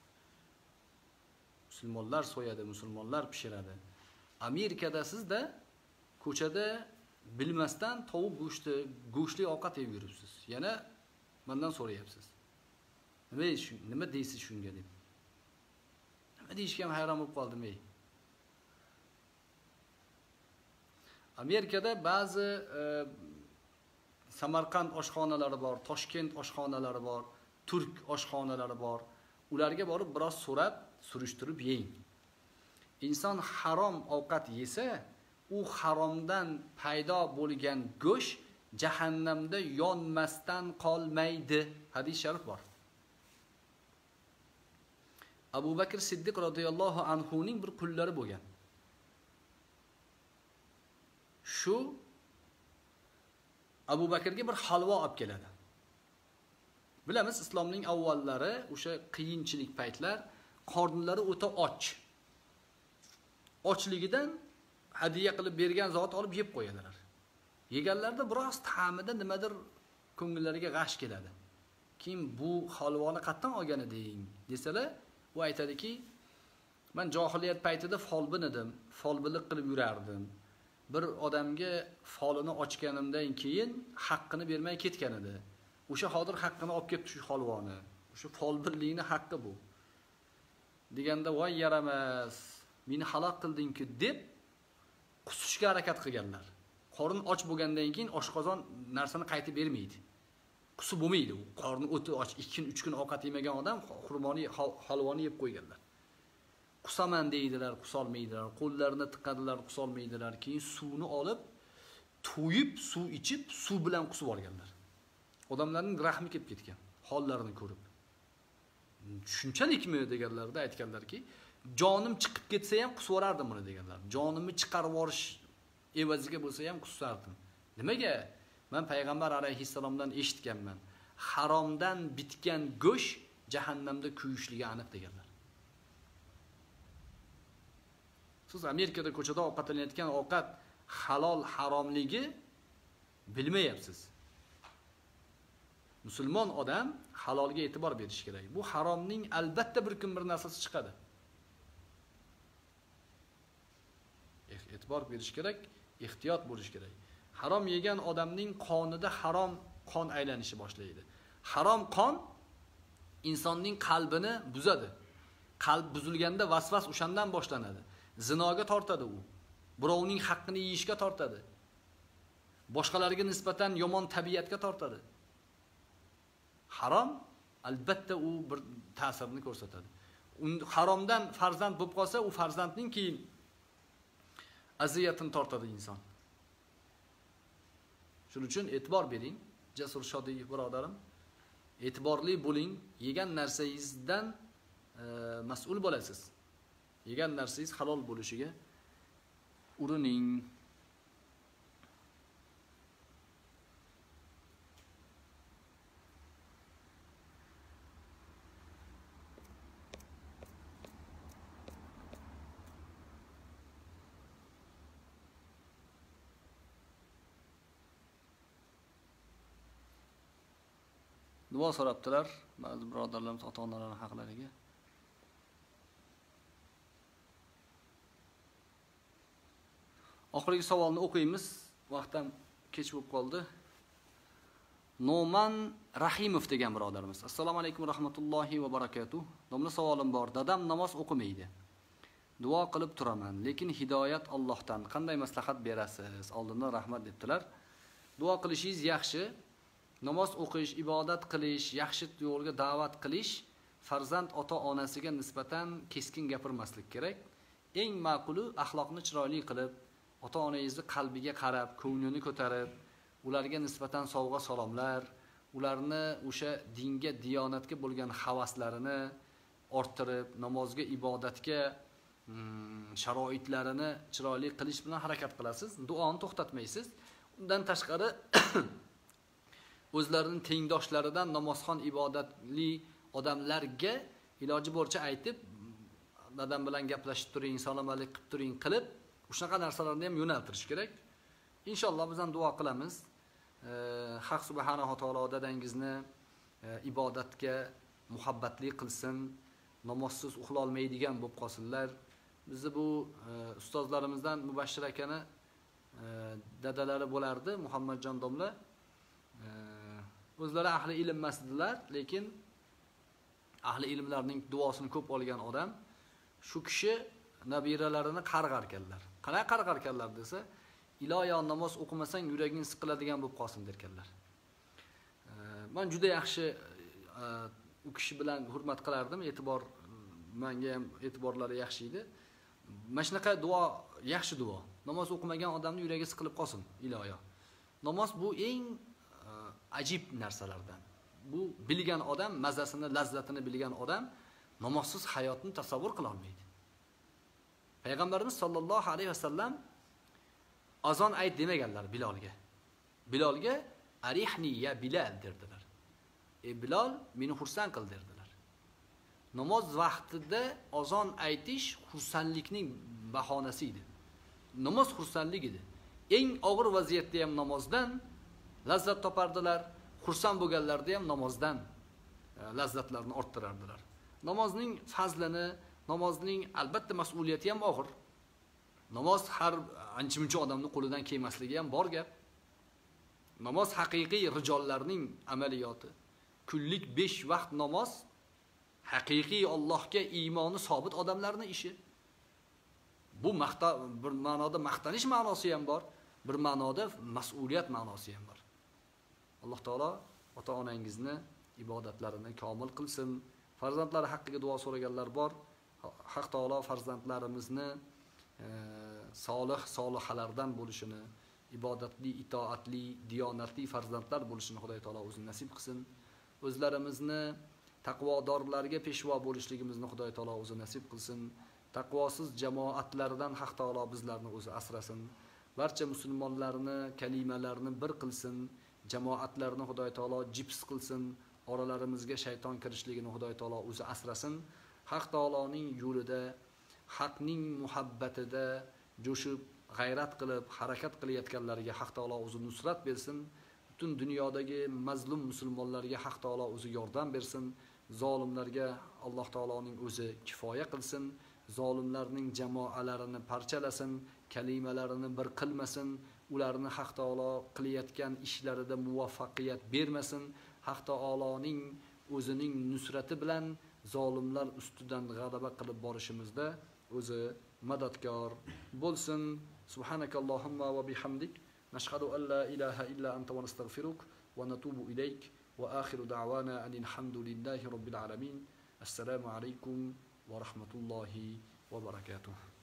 A: Musulmonlar so'yadi, musulmonlar pishiradi. Amerikada sizda ko'chada bilmasdan tovuq go'shti, go'shtli ovqat yeb yuribsiz. Yana mendan so'rayapsiz. Nima shu, nima deysiz shunga deb. Nima deyishga ham hayron bo'lib qoldim ey. Amerikada ba'zi e, Samarqand oshxonalari bor, Toshkent oshxonalari bor, turk oshxonalari bor. Ularga borib biroz so'rab, surishtirib yeng. Inson harom ovqat yesa, u haromdan paydo bo'lgan go'sht jahannamda yonmasdan qolmaydi. Hadis sharif bor. Abu Bakr Siddiq radhiyallohu anhu ning bir qullari bo'lgan. Shu Abu Bakrga bir halvo olib keladi. Bilamiz, islomning avvallari o'sha qiyinchilik paytlar qornlari o'ta och. Ochligidan hadiya qilib bergan zot olib yeb qo'yadilar. Yeganlarda biroz ta'mida nimadir ko'ngillariga g'ash keladi. Kim bu halvoni qatdan olgan eding desalar, u aytadiki, men jahiliyat paytida folbin edim, folbilik qilib yurardim. Bir odamga folini ochganimdan keyin haqqini bermay ketgan edi. O'sha hozir haqqini olib kelibdi shu halvoni. O'sha folbinlikning haqqi bu. Deganda, voy yaramas, meni halok qilding-ku deb qusishga harakat qilganlar. Qorun och bo'lgandan keyin oshqozon narsani qaytib bermaydi. Qusib bo'lmaydi. U qorni o'ti och, ikki kun, uch kun ovqat yemagan odam xurmoni, halvoni yeb qo'yganlar. Qusaman deydilar, qusolmaydilar. Qo'llarini tiqadilar, qusolmaydilar. Keyin suvni olib, to'yib, suv ichib, suv bilan qusib olganlar. Odamlarning rahmi kelib ketgan, hollarini ko'rib. Shunchalikmi deganlarda aytganlarki, jonim chiqib ketsa ham qusib o'rardim buni deganlar. Jonimni chiqarib yorish evaziga bo'lsa ham qusardim. Nimaga? Men payg'ambar alayhissalomdan eshitganman. Haromdan bitgan go'sht jahannamda kuyishligi aniq deganlar. Siz Amerikada ko'chada ovqatlanayotgan ovqat halol haromligi bilmayapsiz. Musulmon odam halolga e'tibor berish kerak. Bu haromning albatta bir kun bir narsasi chiqadi. E'tibor berish kerak, ehtiyot bo'lish kerak. Harom yegan odamning qonida harom qon aylanishi boshlaydi. Harom qon insonning qalbini buzadi. Qalb buzilganda vasvas o'shandan boshlanadi. Zinoga tortadi u. Birovning haqqini yeyishga tortadi. Boshqalarga nisbatan yomon tabiatga tortadi. Harom albatta u bir ta'sirini ko'rsatadi. Haromdan farzand bo'lib qolsa, u farzandning keyin aziyatini tortadi inson. Shuning uchun e'tibor bering, Jasur Shodiyev birodarim. E'tiborli bo'ling, yegan narsangizdan e, mas'ul bo'lasiz. Yegan narsangiz halol bo'lishiga urining. Duo so'rabdilar ba'zi birodarlarimiz ota-onalarning haqlariga. Oxirgi savolni o'qiymiz. Vaqtdan kech bo'lib qoldi. Noman Rahimov degan birodarimiz. Assalomu alaykum rahmatullohi va barakatuh. Domla savolim bor. Dadam namoz o'qimaydi. Duo qilib turaman, lekin hidoyat Allohdan. Qanday maslahat berasiz? Oldindan rahmat debdilar. Duo qilishingiz yaxshi. Namoz o'qish, ibodat qilish, yaxshi yo'lga da'vat qilish farzand ota-onasiga nisbatan keskin gapirmaslik kerak. Eng ma'quli axloqni chiroyli qilib, ota-onangizni qalbiga qarab, ko'nglini ko'tarib, ularga nisbatan sovg'a salomlar, ularni o'sha dinga, diyonatga bo'lgan havaslarini orttirib, namozga, ibodatga sharoitlarini chiroyli qilish bilan harakat qilasiz. Duoni to'xtatmaysiz. Undan tashqari o'zlarining tengdoshlaridan namozxon ibodatli odamlarga iloji boricha aytib, dadam bilan gaplashib turing, salom alaykum qilib turing qilib, o'shaqa narsalarni ham yo'naltirish kerak. Inshaalloh biz ham duo qilamiz. Haq subhanahu taolo dadangizni ibodatga muhabbatli qilsin, namozsiz uxla olmaydigan bo'lib qolsinlar. Bizni bu ustozlarimizdan Mubashshir akani dadalari bo'lardi, Muhammadjon domla. O'zlari ahli ilm emasdilar, lekin ahli ilmlarning duosini ko'p olgan odam. Shu kishi nabiralarini qarg'ar ekanlar. Qanday qarg'ar ekanlar desa, iloyo namoz o'qimasang yuraging siqiladigan bo'lib qolsin derkanlar. Men juda yaxshi u kishi bilan hurmat qilardim, e'tibor menga ham e'tiborlari yaxshi edi. Mana shunaqa duo yaxshi duo. Namoz o'qimagan odamning yuragi siqilib qolsin iloyo. Namoz bu eng ajib narsalardan. Bu bilgan odam, mazasini, lazzatini bilgan odam namozsiz hayotni tasavvur qila olmaydi. Payg'ambarimiz sollallohu alayhi vasallam azon ayt demaganlar Bilolga. Bilolga arihni ya Bilal derdilar. E Bilol, meni xursand qil derdilar. Namoz vaqtida azon aytish xursandlikning bahonasi edi. Namoz xursandlik edi. Eng og'ir vaziyatda ham namozdan lazzat topardilar, xursand bo'lganlarda ham namozdan lazzatlarni orttirardilar. Namozning fazlini, namozning albatta mas'uliyati ham og'ir. Namoz har ancha-muncha odamning qo'lidan kelmasligi ham bor gap. Namoz haqiqiy rijollarning amaliyoti. Kunlik besh vaqt namoz haqiqiy Allohga iymoni sobit odamlarning ishi. Bu maqta bir ma'noda maqtanish ma'nosi ham bor, bir ma'noda mas'uliyat ma'nosi ham bor. Alloh taolo ota-onangizni ibodatlarini komil qilsin. Farzandlari haqqiga duo so'raganlar bor. Haq taolo farzandlarimizni e, solih solihalardan bo'lishini, ibodatli, itoatli, diyonatli farzandlar bo'lishini Xudo taolo o'zi nasib qilsin. O'zlarimizni taqvodorlarga peshvo bo'lishligimizni Xudo taolo o'zi nasib qilsin. Taqvosiz jamoatlardan Haq taolo bizlarni o'zi asrasin. Barcha musulmonlarni kalimalarini bir qilsin. Jamoatlarni Xudo taolo jips qilsin. Oralarimizga shayton kirishligini Xudo taolo o'zi asrasin. Haq taoloning yo'lida, haqning muhabbatida jo'shib, g'ayrat qilib, harakat qilayotganlarga Haq taolo o'zi nusrat bersin. Butun dunyodagi mazlum musulmonlarga Haq taolo o'zi yordam bersin. Zolimlarga Alloh taoloning o'zi kifoya qilsin. Zolimlarning jamoalarini parchalasin, kalimalarini bir qilmasin, ularni Haq taolo qilayotgan ishlarida muvaffaqiyat bermasin. Haq taoloning o'zining nusrati bilan zolimlar ustidan g'alaba qilib borishimizda o'zi madadkor bo'lsin. Subhanakallohumma va bihamdik nashhadu an la ilaha illa anta va nastaghfiruk va natubu ilayk va akhiru da'wana anil hamdulillahi robbil alamin. Assalomu alaykum va rahmatullohi va barakatuh.